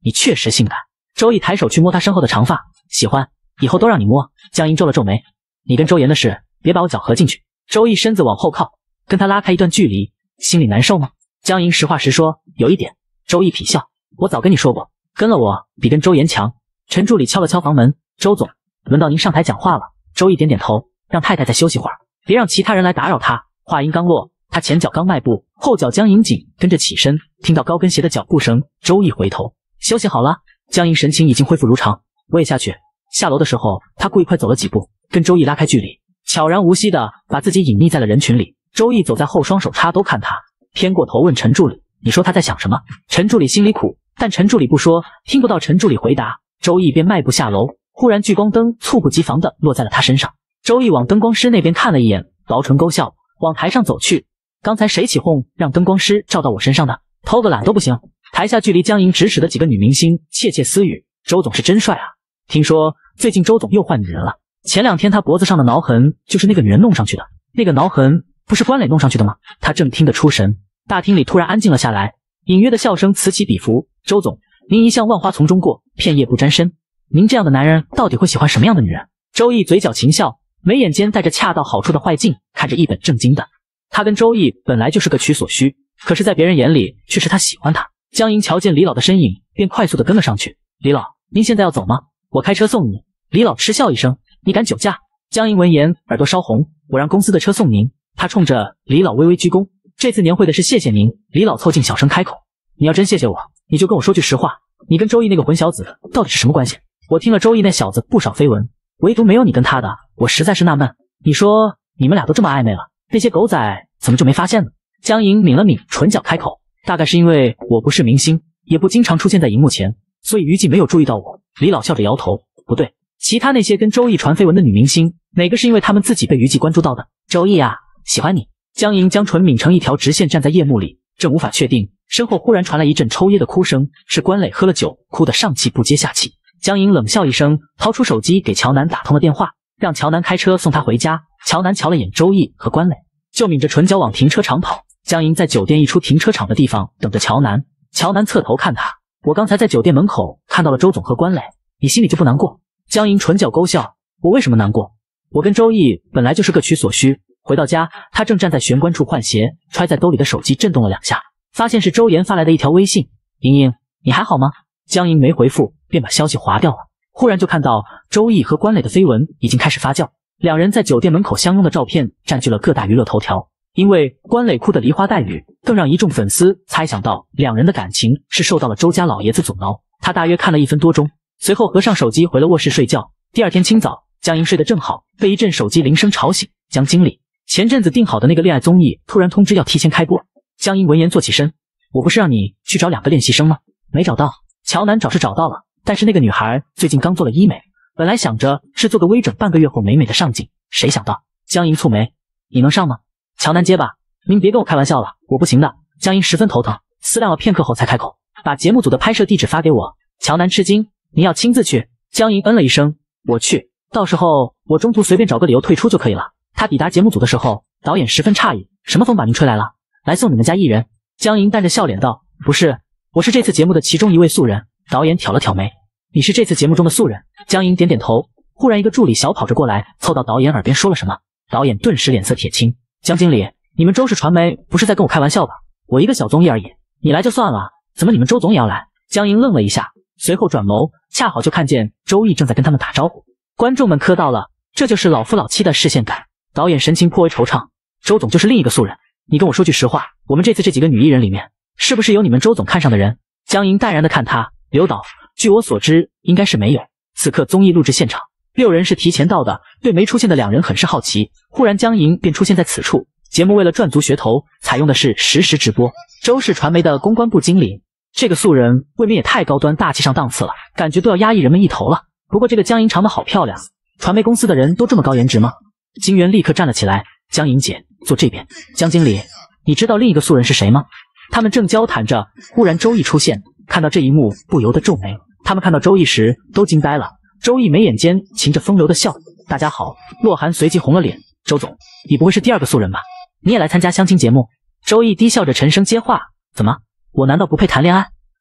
你确实性感。周易抬手去摸他身后的长发，喜欢，以后都让你摸。江阴皱了皱眉，你跟周岩的事，别把我搅和进去。周易身子往后靠，跟他拉开一段距离，心里难受吗？江阴实话实说，有一点。周易痞笑，我早跟你说过，跟了我比跟周岩强。陈助理敲了敲房门，周总，轮到您上台讲话了。周易点点头，让太太再休息会儿，别让其他人来打扰他。话音刚落，他前脚刚迈步，后脚江银紧跟着起身，听到高跟鞋的脚步声，周易回头，休息好了。江银神情已经恢复如常，我也下去。下楼的时候，他故意快走了几步，跟周易拉开距离，悄然无息的把自己隐匿在了人群里。周易走在后，双手插兜看他，偏过头问陈助理，你说他在想什么？陈助理心里苦，但陈助理不说，听不到陈助理回答。周易便迈步下楼，忽然聚光灯猝不及防的落在了他身上。周易往灯光师那边看了一眼，薄唇勾笑，往台上走去。刚才谁起哄让灯光师照到我身上的？偷个懒都不行。台下距离江银咫尺的几个女明星窃窃私语，周总是真帅啊，听说最近周总又换女人了，前两天他脖子上的挠痕就是那个女人弄上去的。那个挠痕不是关磊弄上去的吗？他正听得出神，大厅里突然安静了下来，隐约的笑声此起彼伏。周总，您一向万花丛中过，片叶不沾身，您这样的男人到底会喜欢什么样的女人？周易嘴角噙笑，眉眼间带着恰到好处的坏劲，看着一本正经的。他跟周易本来就是各取所需，可是在别人眼里却是他喜欢他。江银瞧见李老的身影，便快速的跟了上去。李老，您现在要走吗？我开车送你。李老嗤笑一声，你敢酒驾？江银闻言耳朵烧红，我让公司的车送您。他冲着李老微微鞠躬，这次年会的事谢谢您。李老凑近小声开口，你要真谢谢我，你就跟我说句实话，你跟周易那个混小子到底是什么关系？我听了周易那小子不少绯闻，唯独没有你跟他的，我实在是纳闷。你说你们俩都这么暧昧了，那些狗仔怎么就没发现呢？江银抿了抿唇角开口，大概是因为我不是明星，也不经常出现在荧幕前，所以于季没有注意到我。李老笑着摇头，不对，其他那些跟周易传绯闻的女明星，哪个是因为他们自己被于季关注到的？周易啊，喜欢你。江银将唇抿成一条直线站在夜幕里，正无法确定，身后忽然传来一阵抽噎的哭声，是关磊喝了酒，哭得上气不接下气。江银冷笑一声，掏出手机给乔南打通了电话，让乔南开车送他回家。乔南瞧了眼周易和关磊，就抿着唇角往停车场跑。江银在酒店一出停车场的地方等着乔南。乔南侧头看他，我刚才在酒店门口看到了周总和关磊，你心里就不难过？江银唇角勾笑，我为什么难过？我跟周易本来就是各取所需。回到家，他正站在玄关处换鞋，揣在兜里的手机震动了两下，发现是周岩发来的一条微信，莹莹，你还好吗？江银没回复，便把消息划掉了。忽然就看到周易和关磊的绯闻已经开始发酵，两人在酒店门口相拥的照片占据了各大娱乐头条。因为关磊哭得梨花带雨，更让一众粉丝猜想到两人的感情是受到了周家老爷子阻挠。他大约看了一分多钟，随后合上手机回了卧室睡觉。第二天清早，江银睡得正好，被一阵手机铃声吵醒。江经理，前阵子定好的那个恋爱综艺突然通知要提前开播。江银闻言坐起身，我不是让你去找两个练习生吗？没找到。乔南找是找到了，但是那个女孩最近刚做了医美，本来想着是做个微整，半个月后美美的上镜，谁想到。江银蹙眉，你能上吗？乔南结巴，您别跟我开玩笑了，我不行的。江银十分头疼，思量了片刻后才开口，把节目组的拍摄地址发给我。乔南吃惊，你要亲自去？江银嗯了一声，我去，到时候我中途随便找个理由退出就可以了。他抵达节目组的时候，导演十分诧异，什么风把您吹来了？来送你们家艺人？江银淡着笑脸道，不是，我是这次节目的其中一位素人。导演挑了挑眉，你是这次节目中的素人？江银点点头。忽然一个助理小跑着过来，凑到导演耳边说了什么，导演顿时脸色铁青。江经理，你们周氏传媒不是在跟我开玩笑吧？我一个小综艺而已，你来就算了，怎么你们周总也要来？江银愣了一下，随后转眸，恰好就看见周易正在跟他们打招呼。观众们磕到了，这就是老夫老妻的视线感。导演神情颇为惆怅，周总就是另一个素人，你跟我说句实话，我们这次这几个女艺人里面，是不是有你们周总看上的人？江银淡然的看他，刘导，据我所知，应该是没有。此刻综艺录制现场，六人是提前到的，对没出现的两人很是好奇。忽然江银便出现在此处。节目为了赚足噱头，采用的是实时直播。周氏传媒的公关部经理，这个素人未免也太高端大气上档次了，感觉都要压抑人们一头了。不过这个江银长得好漂亮，传媒公司的人都这么高颜值吗？金源立刻站了起来，江银姐，坐这边。江经理，你知道另一个素人是谁吗？他们正交谈着，忽然周易出现，看到这一幕不由得皱眉。他们看到周易时都惊呆了。周易眉眼间噙着风流的笑，大家好。洛涵随即红了脸，周总，你不会是第二个素人吧？你也来参加相亲节目？周易低笑着沉声接话，怎么，我难道不配谈恋爱？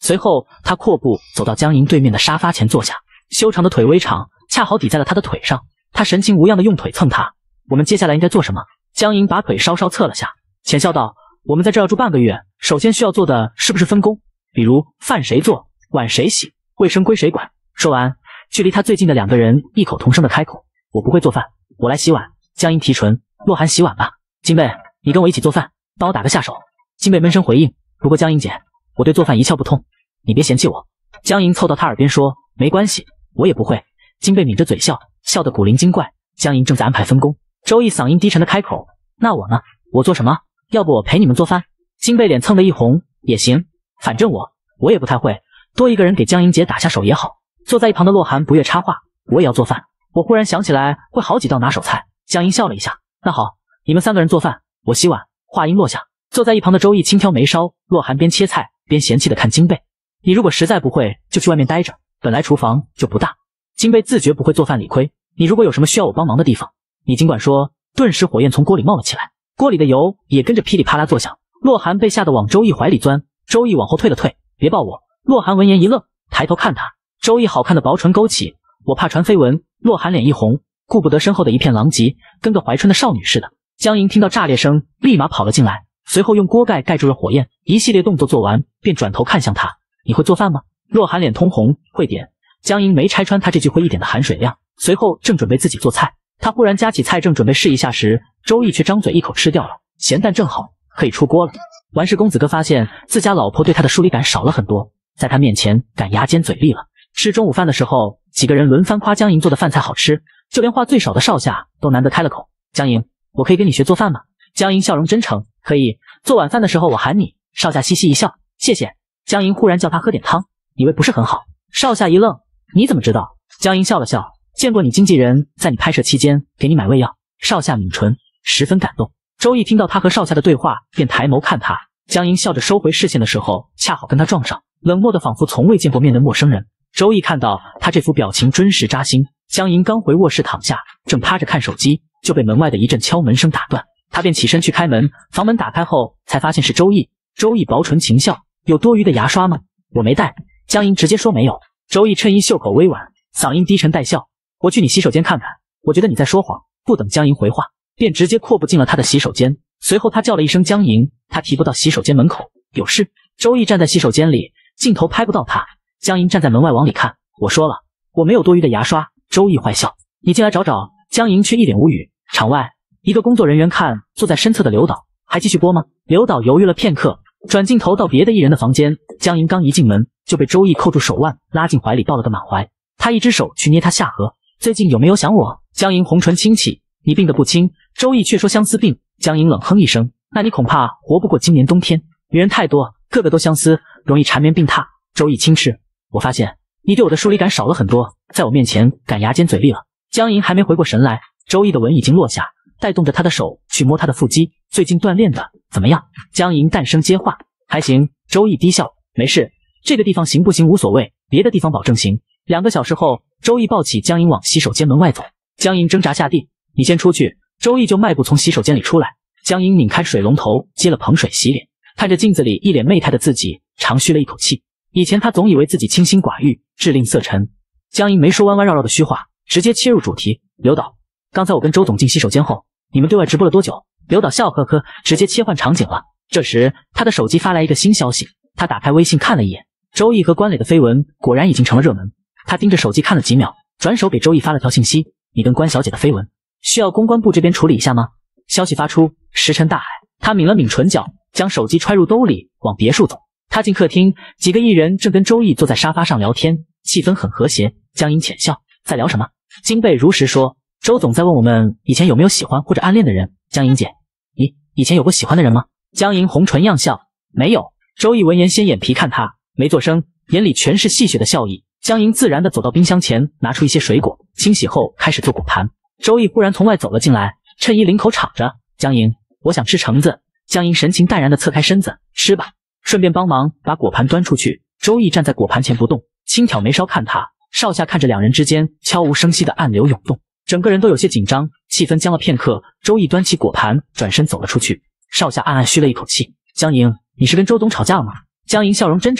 随后他阔步走到江莹对面的沙发前坐下，修长的腿微长，恰好抵在了他的腿上。他神情无恙的用腿蹭他。我们接下来应该做什么？江莹把腿稍稍侧了下，浅笑道：我们在这要住半个月，首先需要做的是不是分工？比如饭谁做，碗谁洗，卫生归谁管。说完，距离他最近的两个人异口同声的开口：我不会做饭，我来洗碗。江莹提唇：洛寒洗碗吧。金贝，你跟我一起做饭，帮我打个下手。金贝闷声回应：不过江莹姐，我对做饭一窍不通，你别嫌弃我。江莹凑到他耳边说：没关系，我也不会。金贝抿着嘴笑，笑得古灵精怪。江莹正在安排分工，周易嗓音低沉的开口：那我呢？我做什么？要不我陪你们做饭？金贝脸蹭得一红：也行，反正我我也不太会，多一个人给江莹姐打下手也好。坐在一旁的洛寒不悦插话：我也要做饭。我忽然想起来会好几道拿手菜。江莹笑了一下：那好，你们三个人做饭，我洗碗。话音落下，坐在一旁的周易轻挑眉梢，洛寒边切菜边嫌弃地看金贝：你如果实在不会，就去外面待着，本来厨房就不大。金贝自觉不会做饭理亏：你如果有什么需要我帮忙的地方，你尽管说。顿时火焰从锅里冒了起来，锅里的油也跟着噼里啪啦作响。洛寒被吓得往周易怀里钻，周易往后退了退：别抱我。洛寒闻言一愣，抬头看他，周易好看的薄唇勾起：我怕传绯闻。洛寒脸一红，顾不得身后的一片狼藉，跟个怀春的少女似的。江莹听到炸裂声，立马跑了进来，随后用锅盖盖住了火焰，一系列动作做完，便转头看向他：你会做饭吗？洛寒脸通红：会点。江莹没拆穿他这句会一点的含水量，随后正准备自己做菜。他忽然夹起菜，正准备试一下时，周易却张嘴一口吃掉了，咸淡正好，可以出锅了。完事公子哥发现自家老婆对他的疏离感少了很多，在他面前敢牙尖嘴利了。吃中午饭的时候，几个人轮番夸江莹做的饭菜好吃，就连话最少的少夏都难得开了口：江莹，我可以跟你学做饭吗？江莹笑容真诚：可以，做晚饭的时候我喊你。少夏嘻嘻一笑：谢谢。江莹忽然叫他喝点汤，你胃不是很好。少夏一愣：你怎么知道？江莹笑了笑：见过你经纪人在你拍摄期间给你买胃药。少夏抿唇，十分感动。周易听到他和少夏的对话，便抬眸看他。江莹笑着收回视线的时候，恰好跟他撞上，冷漠的仿佛从未见过面的陌生人。周易看到他这副表情，真实扎心。江莹刚回卧室躺下，正趴着看手机，就被门外的一阵敲门声打断。他便起身去开门，房门打开后才发现是周易。周易薄唇轻笑：有多余的牙刷吗？我没带。江莹直接说没有。周易衬衣袖口微挽，嗓音低沉带笑：我去你洗手间看看，我觉得你在说谎。不等江莹回话，便直接阔步进了他的洗手间。随后他叫了一声江莹，他提不到洗手间门口，有事。周易站在洗手间里，镜头拍不到他。江莹站在门外往里看：我说了，我没有多余的牙刷。周易坏笑：你进来找找。江莹却一脸无语。场外，一个工作人员看坐在身侧的刘导，还继续播吗？刘导犹豫了片刻，转镜头到别的艺人的房间。江莹刚一进门，就被周易扣住手腕，拉进怀里抱了个满怀。他一只手去捏她下颌：最近有没有想我？江莹红唇轻启：你病得不轻。周易却说相思病。江莹冷哼一声：那你恐怕活不过今年冬天，女人太多，个个都相思，容易缠绵病榻。周易轻斥：我发现你对我的疏离感少了很多，在我面前敢牙尖嘴利了。江莹还没回过神来，周易的吻已经落下，带动着他的手去摸他的腹肌：最近锻炼的怎么样？江莹淡声接话：还行。周易低笑：没事，这个地方行不行无所谓，别的地方保证行。两个小时后，周易抱起江莹往洗手间门外走。江莹挣扎下地：你先出去。周易就迈步从洗手间里出来。江莹拧开水龙头，接了盆水洗脸，看着镜子里一脸媚态的自己，长吁了一口气。以前他总以为自己清心寡欲，至吝色沉。江莹没说弯弯绕绕的虚话，直接切入主题：刘导，刚才我跟周总进洗手间后，你们对外直播了多久？刘导笑呵呵，直接切换场景了。这时他的手机发来一个新消息，他打开微信看了一眼，周易和关磊的绯闻果然已经成了热门。他盯着手机看了几秒，转手给周易发了条信息：你跟关小姐的绯闻需要公关部这边处理一下吗？消息发出，石沉大海。他抿了抿唇角，将手机揣入兜里，往别墅走。他进客厅，几个艺人正跟周易坐在沙发上聊天，气氛很和谐。江莹浅笑：在聊什么？金贝如实说：周总在问我们以前有没有喜欢或者暗恋的人。江莹姐，你以前有过喜欢的人吗？江莹红唇漾笑：没有。周易闻言先眼皮看他，没做声，眼里全是戏谑的笑意。江莹自然地走到冰箱前，拿出一些水果，清洗后开始做果盘。周易忽然从外走了进来，衬衣领口敞着：江莹，我想吃橙子。江莹神情淡然地侧开身子：吃吧，顺便帮忙把果盘端出去。周易站在果盘前不动，轻挑眉梢看他。少夏看着两人之间悄无声息的暗流涌动，整个人都有些紧张，气氛僵了片刻。周易端起果盘，转身走了出去。少夏暗暗吁了一口气：江莹，你是跟周董吵架了吗？江莹笑容真诚：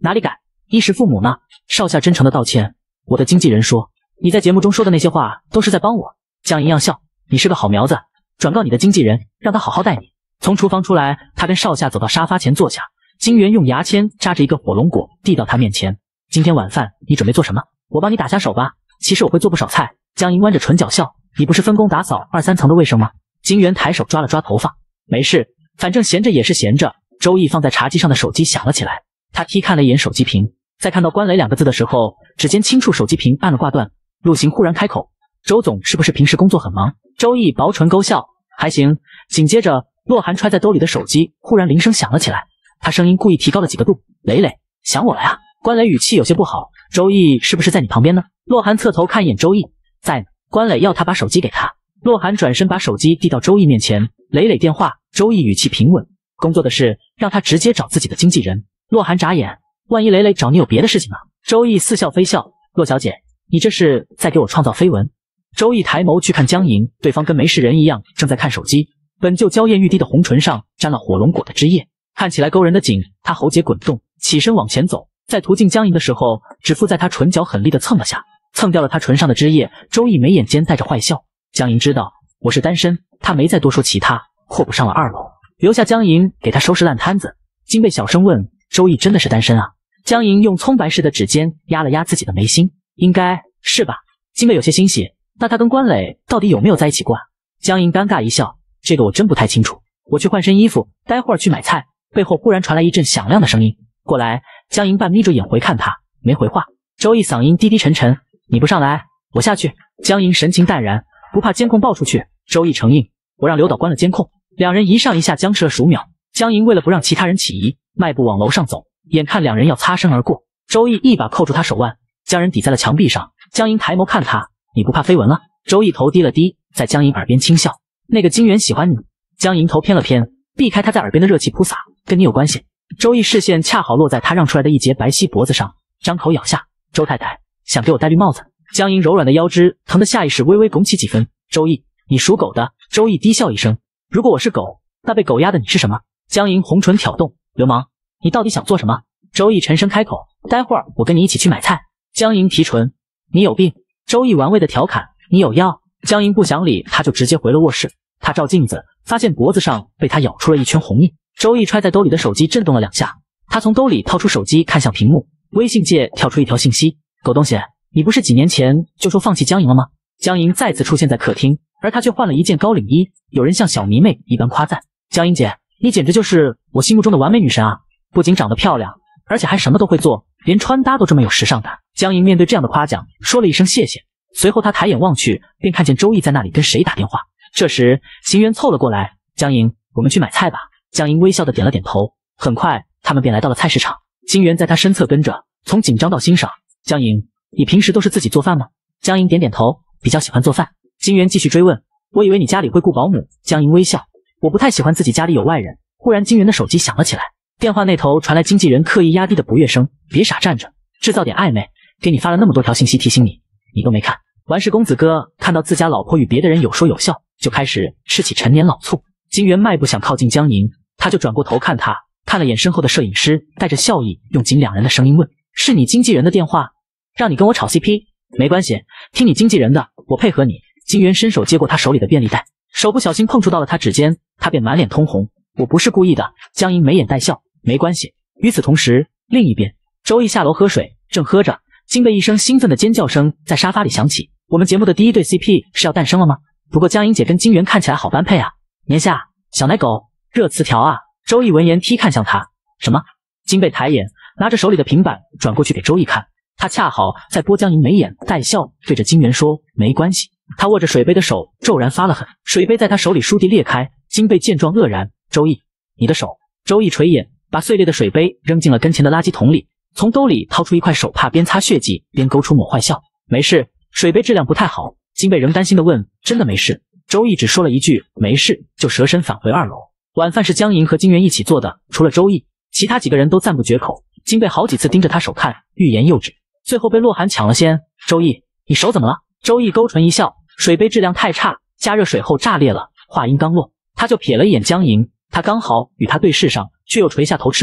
哪里敢？衣食父母呢？少夏真诚的道歉。我的经纪人说，你在节目中说的那些话都是在帮我。江银样笑，你是个好苗子，转告你的经纪人，让他好好待你。从厨房出来，他跟少夏走到沙发前坐下，金元用牙签扎着一个火龙果递到他面前。今天晚饭你准备做什么？我帮你打下手吧。其实我会做不少菜。江银弯着唇角笑，你不是分工打扫二三层的卫生吗？金元抬手抓了抓头发，没事，反正闲着也是闲着。周易放在茶几上的手机响了起来，他踢看了一眼手机屏，在看到关磊两个字的时候，指尖轻触手机屏按了挂断。陆行忽然开口，周总是不是平时工作很忙？周易薄唇勾笑，还行。紧接着洛寒揣在兜里的手机忽然铃声响了起来，他声音故意提高了几个度，磊磊，想我了呀？关磊语气有些不好，周易是不是在你旁边呢？洛寒侧头看一眼周易，在呢。关磊要他把手机给他，洛寒转身把手机递到周易面前，磊磊电话。周易语气平稳，工作的事让他直接找自己的经纪人。洛寒眨眼，万一磊磊找你有别的事情呢？周易似笑非笑，洛小姐，你这是在给我创造绯闻？周易抬眸去看江莹，对方跟没事人一样正在看手机，本就娇艳欲滴的红唇上沾了火龙果的汁液，看起来勾人的紧。他喉结滚动，起身往前走，在途径江莹的时候，指腹在他唇角狠力的蹭了下，蹭掉了他唇上的汁液。周易眉眼间带着坏笑，江莹知道我是单身，他没再多说其他，阔步上了二楼，留下江莹给他收拾烂摊子。金贝小声问，周易真的是单身啊？江莹用葱白似的指尖压了压自己的眉心，应该是吧。金贝有些欣喜，那他跟关磊到底有没有在一起过啊？江莹尴尬一笑，这个我真不太清楚，我去换身衣服，待会儿去买菜。背后忽然传来一阵响亮的声音，过来。江莹半眯着眼回看他，没回话。周易嗓音低低沉沉，你不上来，我下去。江莹神情淡然，不怕监控爆出去。周易承应，我让刘导关了监控。两人一上一下僵持了数秒，江莹为了不让其他人起疑，迈步往楼上走，眼看两人要擦身而过，周易一把扣住他手腕，将人抵在了墙壁上。江莹抬眸看他，你不怕绯闻了？周易头低了低，在江莹耳边轻笑，那个金元喜欢你。江莹头偏了偏，避开他在耳边的热气扑洒，跟你有关系。周易视线恰好落在他让出来的一截白皙脖子上，张口咬下，周太太想给我戴绿帽子。江莹柔软的腰肢疼得下意识微微拱起几分。周易，你属狗的。周易低笑一声，如果我是狗，那被狗压的你是什么？江莹红唇挑动，流氓，你到底想做什么？周易沉声开口，待会儿我跟你一起去买菜。江莹提唇，你有病。周易玩味的调侃，你有药。江莹不想理他，就直接回了卧室。他照镜子，发现脖子上被他咬出了一圈红印。周易揣在兜里的手机震动了两下，他从兜里掏出手机看向屏幕，微信界跳出一条信息，狗东西，你不是几年前就说放弃江莹了吗？江莹再次出现在客厅，而他却换了一件高领衣，有人像小迷妹一般夸赞，江莹姐，你简直就是我心目中的完美女神啊，不仅长得漂亮，而且还什么都会做，连穿搭都这么有时尚感。江莹面对这样的夸奖说了一声谢谢，随后他抬眼望去，便看见周易在那里跟谁打电话。这时行员凑了过来，江莹，我们去买菜吧。江莹微笑的点了点头，很快他们便来到了菜市场。金元在他身侧跟着，从紧张到欣赏。江莹，你平时都是自己做饭吗？江莹点点头，比较喜欢做饭。金元继续追问，我以为你家里会雇保姆。江莹微笑，我不太喜欢自己家里有外人。忽然金元的手机响了起来，电话那头传来经纪人刻意压低的不悦声，别傻站着，制造点暧昧，给你发了那么多条信息提醒你，你都没看。完事公子哥看到自家老婆与别的人有说有笑，就开始吃起陈年老醋。金元迈步想靠近江莹，他就转过头看他，看了眼身后的摄影师，带着笑意用紧两人的声音问，是你经纪人的电话，让你跟我炒 C P？ 没关系，听你经纪人的，我配合你。金元伸手接过他手里的便利袋，手不小心碰触到了他指尖，他便满脸通红，我不是故意的。江莹眉眼带笑，没关系。与此同时，另一边，周易下楼喝水，正喝着，金贝一声兴奋的尖叫声在沙发里响起，我们节目的第一对 C P 是要诞生了吗？不过江莹姐跟金元看起来好般配啊，年下小奶狗热词条啊。周易闻言踢看向他，什么？金贝抬眼拿着手里的平板转过去给周易看，他恰好在拨江莹眉眼带笑对着金元说，没关系。他握着水杯的手骤然发了狠，水杯在他手里倏地裂开。金贝见状愕然，周易，你的手。周易垂眼把碎裂的水杯扔进了跟前的垃圾桶里，从兜里掏出一块手帕，边擦血迹边勾出抹坏笑，没事，水杯质量不太好。金贝仍担心地问，真的没事？周易只说了一句没事，就折身返回二楼。晚饭是江莹和金元一起做的，除了周易，其他几个人都赞不绝口。金贝好几次盯着他手看，欲言又止，最后被洛寒抢了先。周易，你手怎么了？周易勾唇一笑，水杯质量太差，加热水后炸裂了。话音刚落，他就瞥了一眼江莹，他刚好与他对视上，却又垂下头吃饭。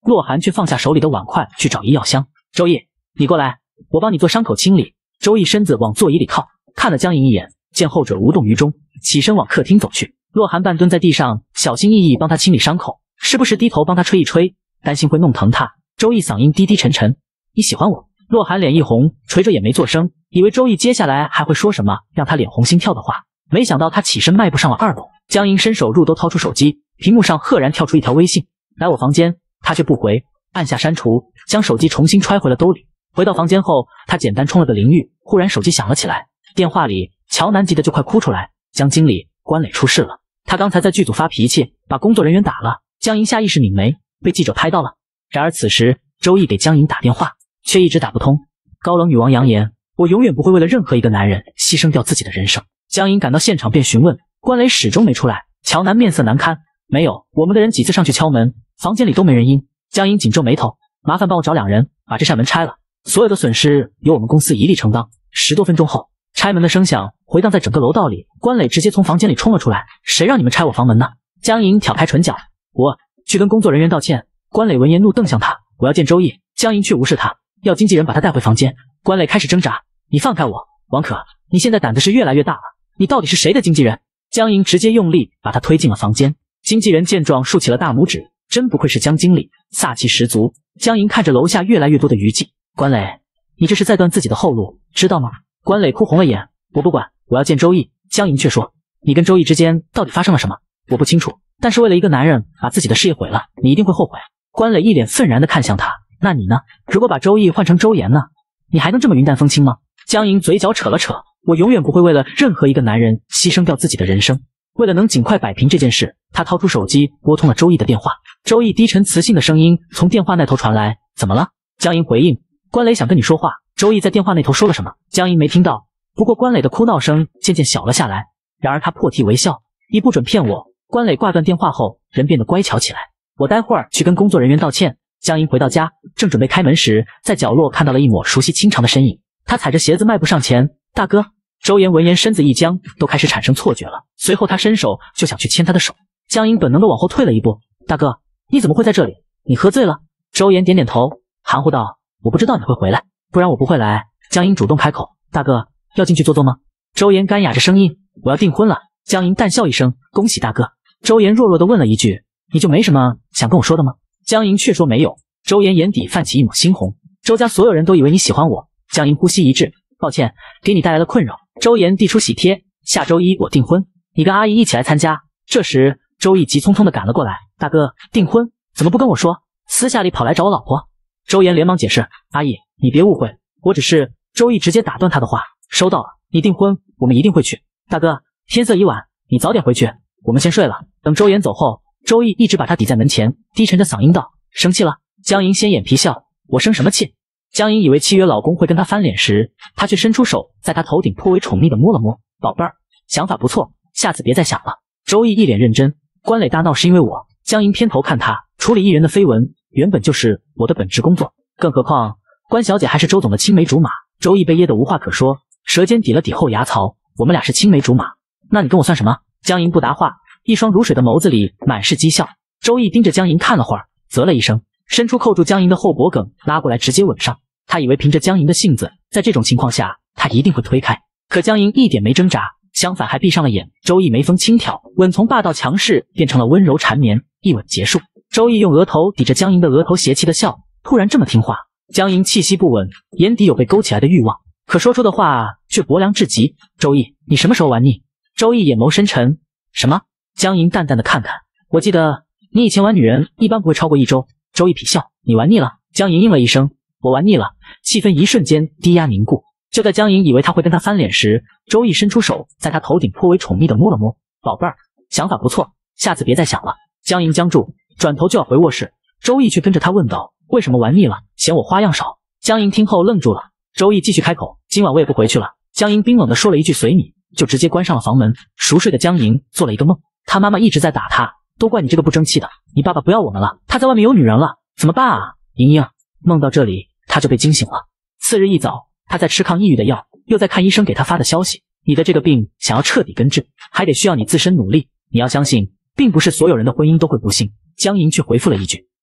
洛寒却放下手里的碗筷去找医药箱。周易，你过来，我帮你做伤口清理。周易身子往座椅里靠，看了江莹一眼，见后者无动于衷，起身往客厅走去。洛寒半蹲在地上，小心翼翼帮他清理伤口，时不时低头帮他吹一吹，担心会弄疼他。周易嗓音低低沉沉，你喜欢我？洛寒脸一红，垂着眼没做声，以为周易接下来还会说什么让他脸红心跳的话，没想到他起身迈步上了二楼。江莹伸手入兜掏出手机，屏幕上赫然跳出一条微信，来我房间，他却不回，按下删除，将手机重新揣回了兜里。回到房间后，他简单冲了个淋浴，忽然手机响了起来，电话里乔南急得就快哭出来，江经理，关磊出事了，他刚才在剧组发脾气，把工作人员打了。江莹下意识拧眉，被记者拍到了。然而此时周易给江莹打电话，却一直打不通。高冷女王扬言，我永远不会为了任何一个男人牺牲掉自己的人生。江莹赶到现场便询问，关磊始终没出来。乔南面色难堪，没有，我们的人几次上去敲门，房间里都没人应。江莹紧皱眉头，麻烦帮我找两人把这扇门拆了，所有的损失由我们公司一力承担。十多分钟后，拆门的声响回荡在整个楼道里，关磊直接从房间里冲了出来，谁让你们拆我房门呢？江莹挑开唇角，我去跟工作人员道歉。关磊闻言怒瞪向他，我要见周易。江莹却无视他，要经纪人把他带回房间。关磊开始挣扎，你放开我，王可，你现在胆子是越来越大了，你到底是谁的经纪人？江莹直接用力把他推进了房间。经纪人见状竖起了大拇指，真不愧是江经理，飒气十足。江莹看着楼下越来越多的余悸，关磊，你这是在断自己的后路，知道吗？关磊哭红了眼，我不管，我要见周易。江莹却说，你跟周易之间到底发生了什么？我不清楚，但是为了一个男人把自己的事业毁了，你一定会后悔。关磊一脸愤然地看向他，那你呢？如果把周易换成周岩呢？你还能这么云淡风轻吗？江莹嘴角扯了扯，我永远不会为了任何一个男人牺牲掉自己的人生。为了能尽快摆平这件事，他掏出手机拨通了周易的电话。周易低沉磁性的声音从电话那头传来，怎么了？江莹回应，关磊想跟你说话。周易在电话那头说了什么？江莹没听到，不过关磊的哭闹声渐渐小了下来。然而他破涕为笑，你不准骗我。关磊挂断电话后，人变得乖巧起来。我待会儿去跟工作人员道歉。江莹回到家，正准备开门时，在角落看到了一抹熟悉清长的身影。他踩着鞋子迈步上前，大哥。周岩闻言身子一僵，都开始产生错觉了。随后他伸手就想去牵他的手，江莹本能的往后退了一步。大哥，你怎么会在这里？你喝醉了？周岩点点头，含糊道，我不知道你会回来，不然我不会来。江莹主动开口，大哥，要进去坐坐吗？周岩干哑着声音，我要订婚了。江莹淡笑一声，恭喜大哥。周岩弱弱的问了一句，你就没什么想跟我说的吗？江莹却说没有。周岩眼底泛起一抹猩红，周家所有人都以为你喜欢我。江莹呼吸一滞，抱歉，给你带来了困扰。周岩递出喜帖，下周一我订婚，你跟阿姨一起来参加。这时周易急匆匆地赶了过来，大哥，订婚怎么不跟我说？私下里跑来找我老婆。周岩连忙解释，阿姨你别误会，我只是……周易直接打断他的话，收到了，你订婚我们一定会去。大哥，天色已晚，你早点回去，我们先睡了。等周岩走后，周易一直把他抵在门前，低沉着嗓音道，生气了？江莹先眼皮笑，我生什么气？江莹以为契约老公会跟她翻脸时，他却伸出手在她头顶颇为宠溺地摸了摸，宝贝儿，想法不错，下次别再想了。周易一脸认真，关磊大闹是因为我。江莹偏头看他，处理艺人的绯闻原本就是我的本职工作，更何况关小姐还是周总的青梅竹马。周易被噎得无话可说，舌尖抵了抵后牙槽，我们俩是青梅竹马，那你跟我算什么？江莹不答话，一双如水的眸子里满是讥笑。周易盯着江莹看了会儿，啧了一声，伸出扣住江莹的后脖梗，拉过来直接吻上。他以为凭着江莹的性子，在这种情况下他一定会推开，可江莹一点没挣扎，相反还闭上了眼。周易眉峰轻挑，吻从霸道强势变成了温柔缠绵，一吻结束。周易用额头抵着江莹的额头，邪气的笑，突然这么听话。江莹气息不稳，眼底有被勾起来的欲望，可说出的话却薄凉至极。周易，你什么时候玩腻？周易眼眸深沉，什么？江莹淡淡的看看，我记得你以前玩女人一般不会超过一周。周易痞笑，你玩腻了？江莹应了一声，我玩腻了。气氛一瞬间低压凝固。就在江莹以为他会跟他翻脸时，周易伸出手在他头顶颇为宠溺的摸了摸，宝贝儿，想法不错，下次别再想了。江莹僵住，转头就要回卧室，周易却跟着他问道，为什么玩腻了？嫌我花样少？江莹听后愣住了。周易继续开口，今晚我也不回去了。江莹冰冷地说了一句随你，就直接关上了房门。熟睡的江莹做了一个梦，他妈妈一直在打他，都怪你这个不争气的，你爸爸不要我们了，他在外面有女人了，怎么办啊？莹莹，梦到这里他就被惊醒了。次日一早，他在吃抗抑郁的药，又在看医生给他发的消息，你的这个病想要彻底根治，还得需要你自身努力，你要相信，并不是所有人的婚姻都会不幸。江莹却回复了一句，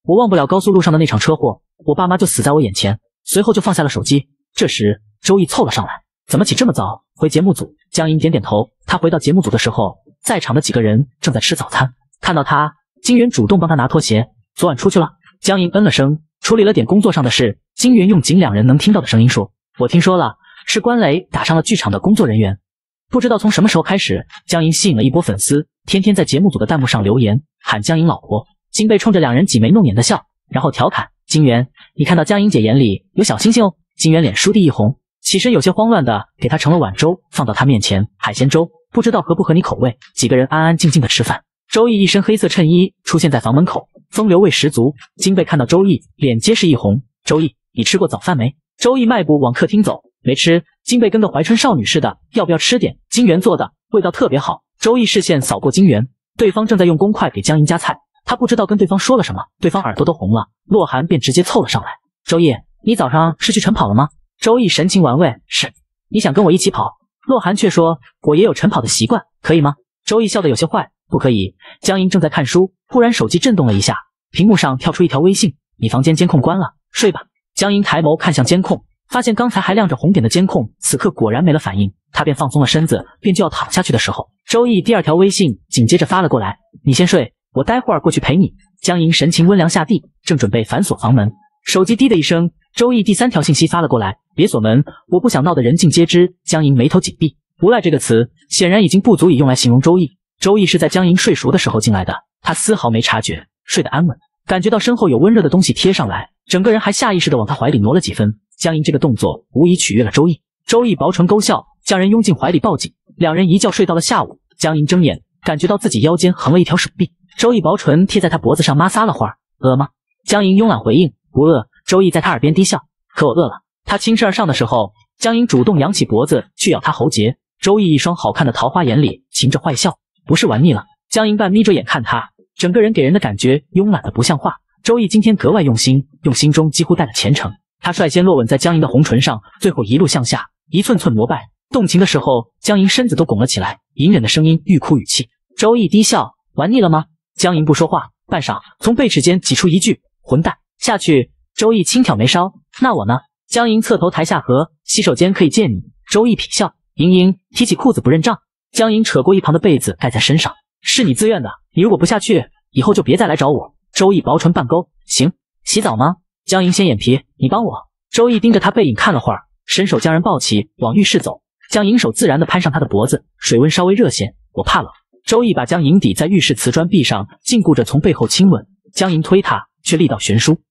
我忘不了高速路上的那场车祸，我爸妈就死在我眼前。随后就放下了手机。这时周易凑了上来，怎么起这么早？回节目组。江银点点头。他回到节目组的时候，在场的几个人正在吃早餐。看到他，金源主动帮他拿拖鞋。昨晚出去了。江银嗯了声，处理了点工作上的事。金源用仅两人能听到的声音说：我听说了，是关磊打伤了剧场的工作人员。不知道从什么时候开始，江银吸引了一波粉丝，天天在节目组的弹幕上留言，喊江银老婆。金贝冲着两人挤眉弄眼的笑，然后调侃金源：你看到江银姐眼里有小星星哦。金源脸倏地一红，起身有些慌乱的给他盛了碗粥，放到他面前。海鲜粥，不知道合不合你口味。几个人安安静静的吃饭。周易一身黑色衬衣出现在房门口，风流味十足。金贝看到周易，脸皆是一红。周易，你吃过早饭没？周易迈步往客厅走，没吃。金贝跟个怀春少女似的，要不要吃点？金源做的，味道特别好。周易视线扫过金源，对方正在用公筷给江银夹菜，他不知道跟对方说了什么，对方耳朵都红了。洛寒便直接凑了上来，周易，你早上是去晨跑了吗？周易神情玩味，是。你想跟我一起跑？洛寒却说，我也有晨跑的习惯，可以吗？周易笑得有些坏，不可以。江银正在看书，忽然手机震动了一下，屏幕上跳出一条微信，你房间监控关了，睡吧。江银抬眸看向监控，发现刚才还亮着红点的监控此刻果然没了反应，他便放松了身子，便就要躺下去的时候，周易第二条微信紧接着发了过来，你先睡，我待会儿过去陪你。江银神情温凉下地，正准备反锁房门，手机滴的一声，周易第三条信息发了过来，别锁门，我不想闹得人尽皆知。江银眉头紧闭，无赖这个词显然已经不足以用来形容周易。周易是在江银睡熟的时候进来的，他丝毫没察觉，睡得安稳，感觉到身后有温热的东西贴上来，整个人还下意识地往他怀里挪了几分。江银这个动作无疑取悦了周易。周易薄唇勾笑，将人拥进怀里抱紧，两人一觉睡到了下午。江银睁眼，感觉到自己腰间横了一条手臂，周易薄唇贴在他脖子上摩挲了会儿。饿吗？江银慵懒回应，不饿。周易在他耳边低笑，可我饿了。他轻身而上的时候，江银主动扬起脖子去咬他喉结。周易一双好看的桃花眼里噙着坏笑，不是玩腻了？江银半眯着眼看他，整个人给人的感觉慵懒的不像话。周易今天格外用心，用心中几乎带了虔诚。他率先落吻在江银的红唇上，最后一路向下，一寸寸膜拜。动情的时候，江银身子都拱了起来，隐忍的声音欲哭欲泣。周易低笑，玩腻了吗？江银不说话，半晌从背齿间挤出一句，混蛋。下去。周易轻挑眉梢，那我呢？江银侧头台下颌，洗手间可以借你。周易痞笑，莹莹提起裤子不认账。江银扯过一旁的被子盖在身上，是你自愿的，你如果不下去，以后就别再来找我。周易薄唇半勾，行。洗澡吗？江银掀眼皮，你帮我。周易盯着他背影看了会儿，伸手将人抱起往浴室走。江银手自然地攀上他的脖子，水温稍微热些，我怕冷。周易把江银抵在浴室瓷砖壁上，禁锢着从背后亲吻。江银推他，却力道悬殊。